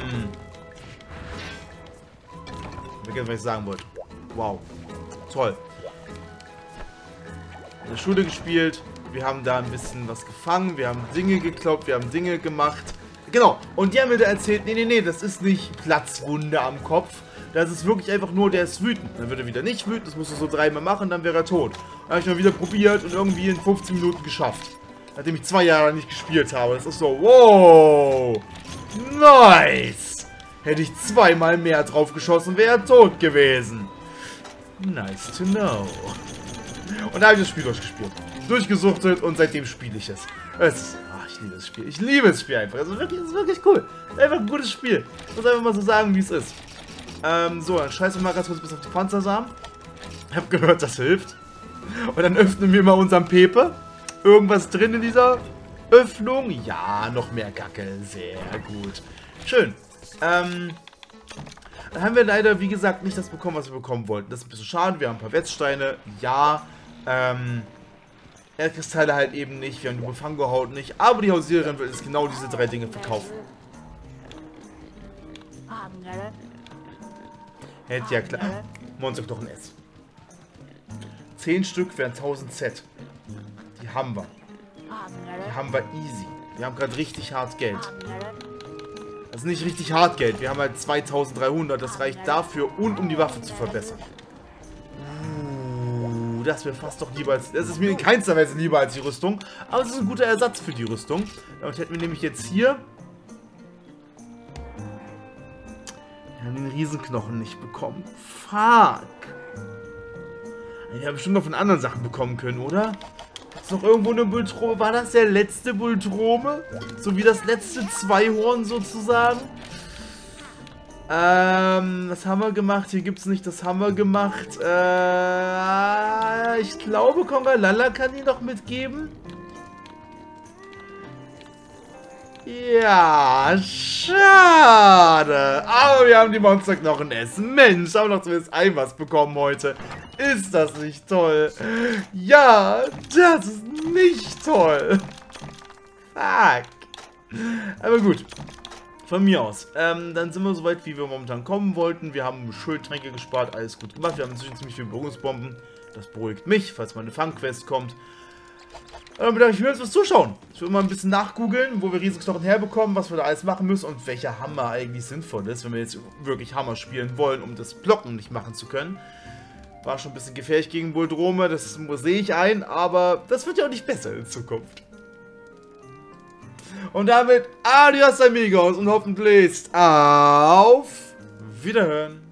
vergessen, was ich sagen wollte. Wow. Toll. In der Schule gespielt. Wir haben da ein bisschen was gefangen. Wir haben Dinge geklaut. Wir haben Dinge gemacht. Genau. Und die haben mir da erzählt, nee, nee, nee, das ist nicht Platzwunde am Kopf. Das ist wirklich einfach nur, der ist wütend. Dann wird er wieder nicht wütend. Das musst du so dreimal machen, dann wäre er tot. Dann habe ich mal wieder probiert und irgendwie in fünfzehn Minuten geschafft. Nachdem ich zwei Jahre nicht gespielt habe. Das ist so, wow. Nice. Hätte ich zweimal mehr drauf geschossen, wäre er tot gewesen. Nice to know. Und da habe ich das Spiel durchgespielt. Durchgesuchtet und seitdem spiele ich es. es ach, ich liebe das Spiel. Ich liebe das Spiel einfach. Es ist wirklich, es ist wirklich cool. Einfach ein gutes Spiel. Ich muss einfach mal so sagen, wie es ist. Ähm, so, dann scheißen wir mal ganz kurz bis auf die Panzersamen. Ich habe gehört, das hilft. Und dann öffnen wir mal unseren Pepe. Irgendwas drin in dieser Öffnung? Ja, noch mehr Kacke. Sehr gut. Schön. Ähm, dann haben wir leider, wie gesagt, nicht das bekommen, was wir bekommen wollten. Das ist ein bisschen schade. Wir haben ein paar Wetzsteine. Ja. Ähm, Erdkristalle halt eben nicht. Wir haben die Bufango-Haut nicht. Aber die Hausiererin wird jetzt genau diese drei Dinge verkaufen. Hätte ja klar. Monsterknochen S. zehn Stück wären tausend Z. Die haben wir. Die haben wir easy. Wir haben gerade richtig hart Geld. Das ist nicht richtig hart Geld. Wir haben halt zweitausenddreihundert. Das reicht dafür und um die Waffe zu verbessern. Uh, das wäre fast doch lieber als... Das ist mir in keinster Weise lieber als die Rüstung. Aber es ist ein guter Ersatz für die Rüstung. Damit hätten wir nämlich jetzt hier... Wir haben den Riesenknochen nicht bekommen. Fuck. Ich habe bestimmt noch von anderen Sachen bekommen können, oder? Ist noch irgendwo eine Bulltrome? War das der letzte Bulltrome? So wie das letzte Zweihorn sozusagen? Ähm, was haben wir gemacht? Hier gibt es nicht, das haben wir gemacht. Äh, ich glaube, Kongalala kann ihn noch mitgeben. Ja, schade. Aber wir haben die Monsterknochen essen. Mensch, haben wir noch zumindest ein was bekommen heute. Ist das nicht toll? Ja, das ist nicht toll. Fuck. Aber gut. Von mir aus. Ähm, dann sind wir so weit, wie wir momentan kommen wollten. Wir haben schön Tränke gespart, alles gut gemacht. Wir haben inzwischen ziemlich viele Beruhigungsbomben. Das beruhigt mich, falls mal eine Fangquest kommt. Dann bedanke ich mich fürs Zuschauen. Ich will mal ein bisschen nachgoogeln, wo wir Riesenknochen herbekommen, was wir da alles machen müssen und welcher Hammer eigentlich sinnvoll ist, wenn wir jetzt wirklich Hammer spielen wollen, um das Blocken nicht machen zu können. War schon ein bisschen gefährlich gegen Buldrome, das sehe ich ein, aber das wird ja auch nicht besser in Zukunft. Und damit adios amigos und hoffentlich auf Wiederhören.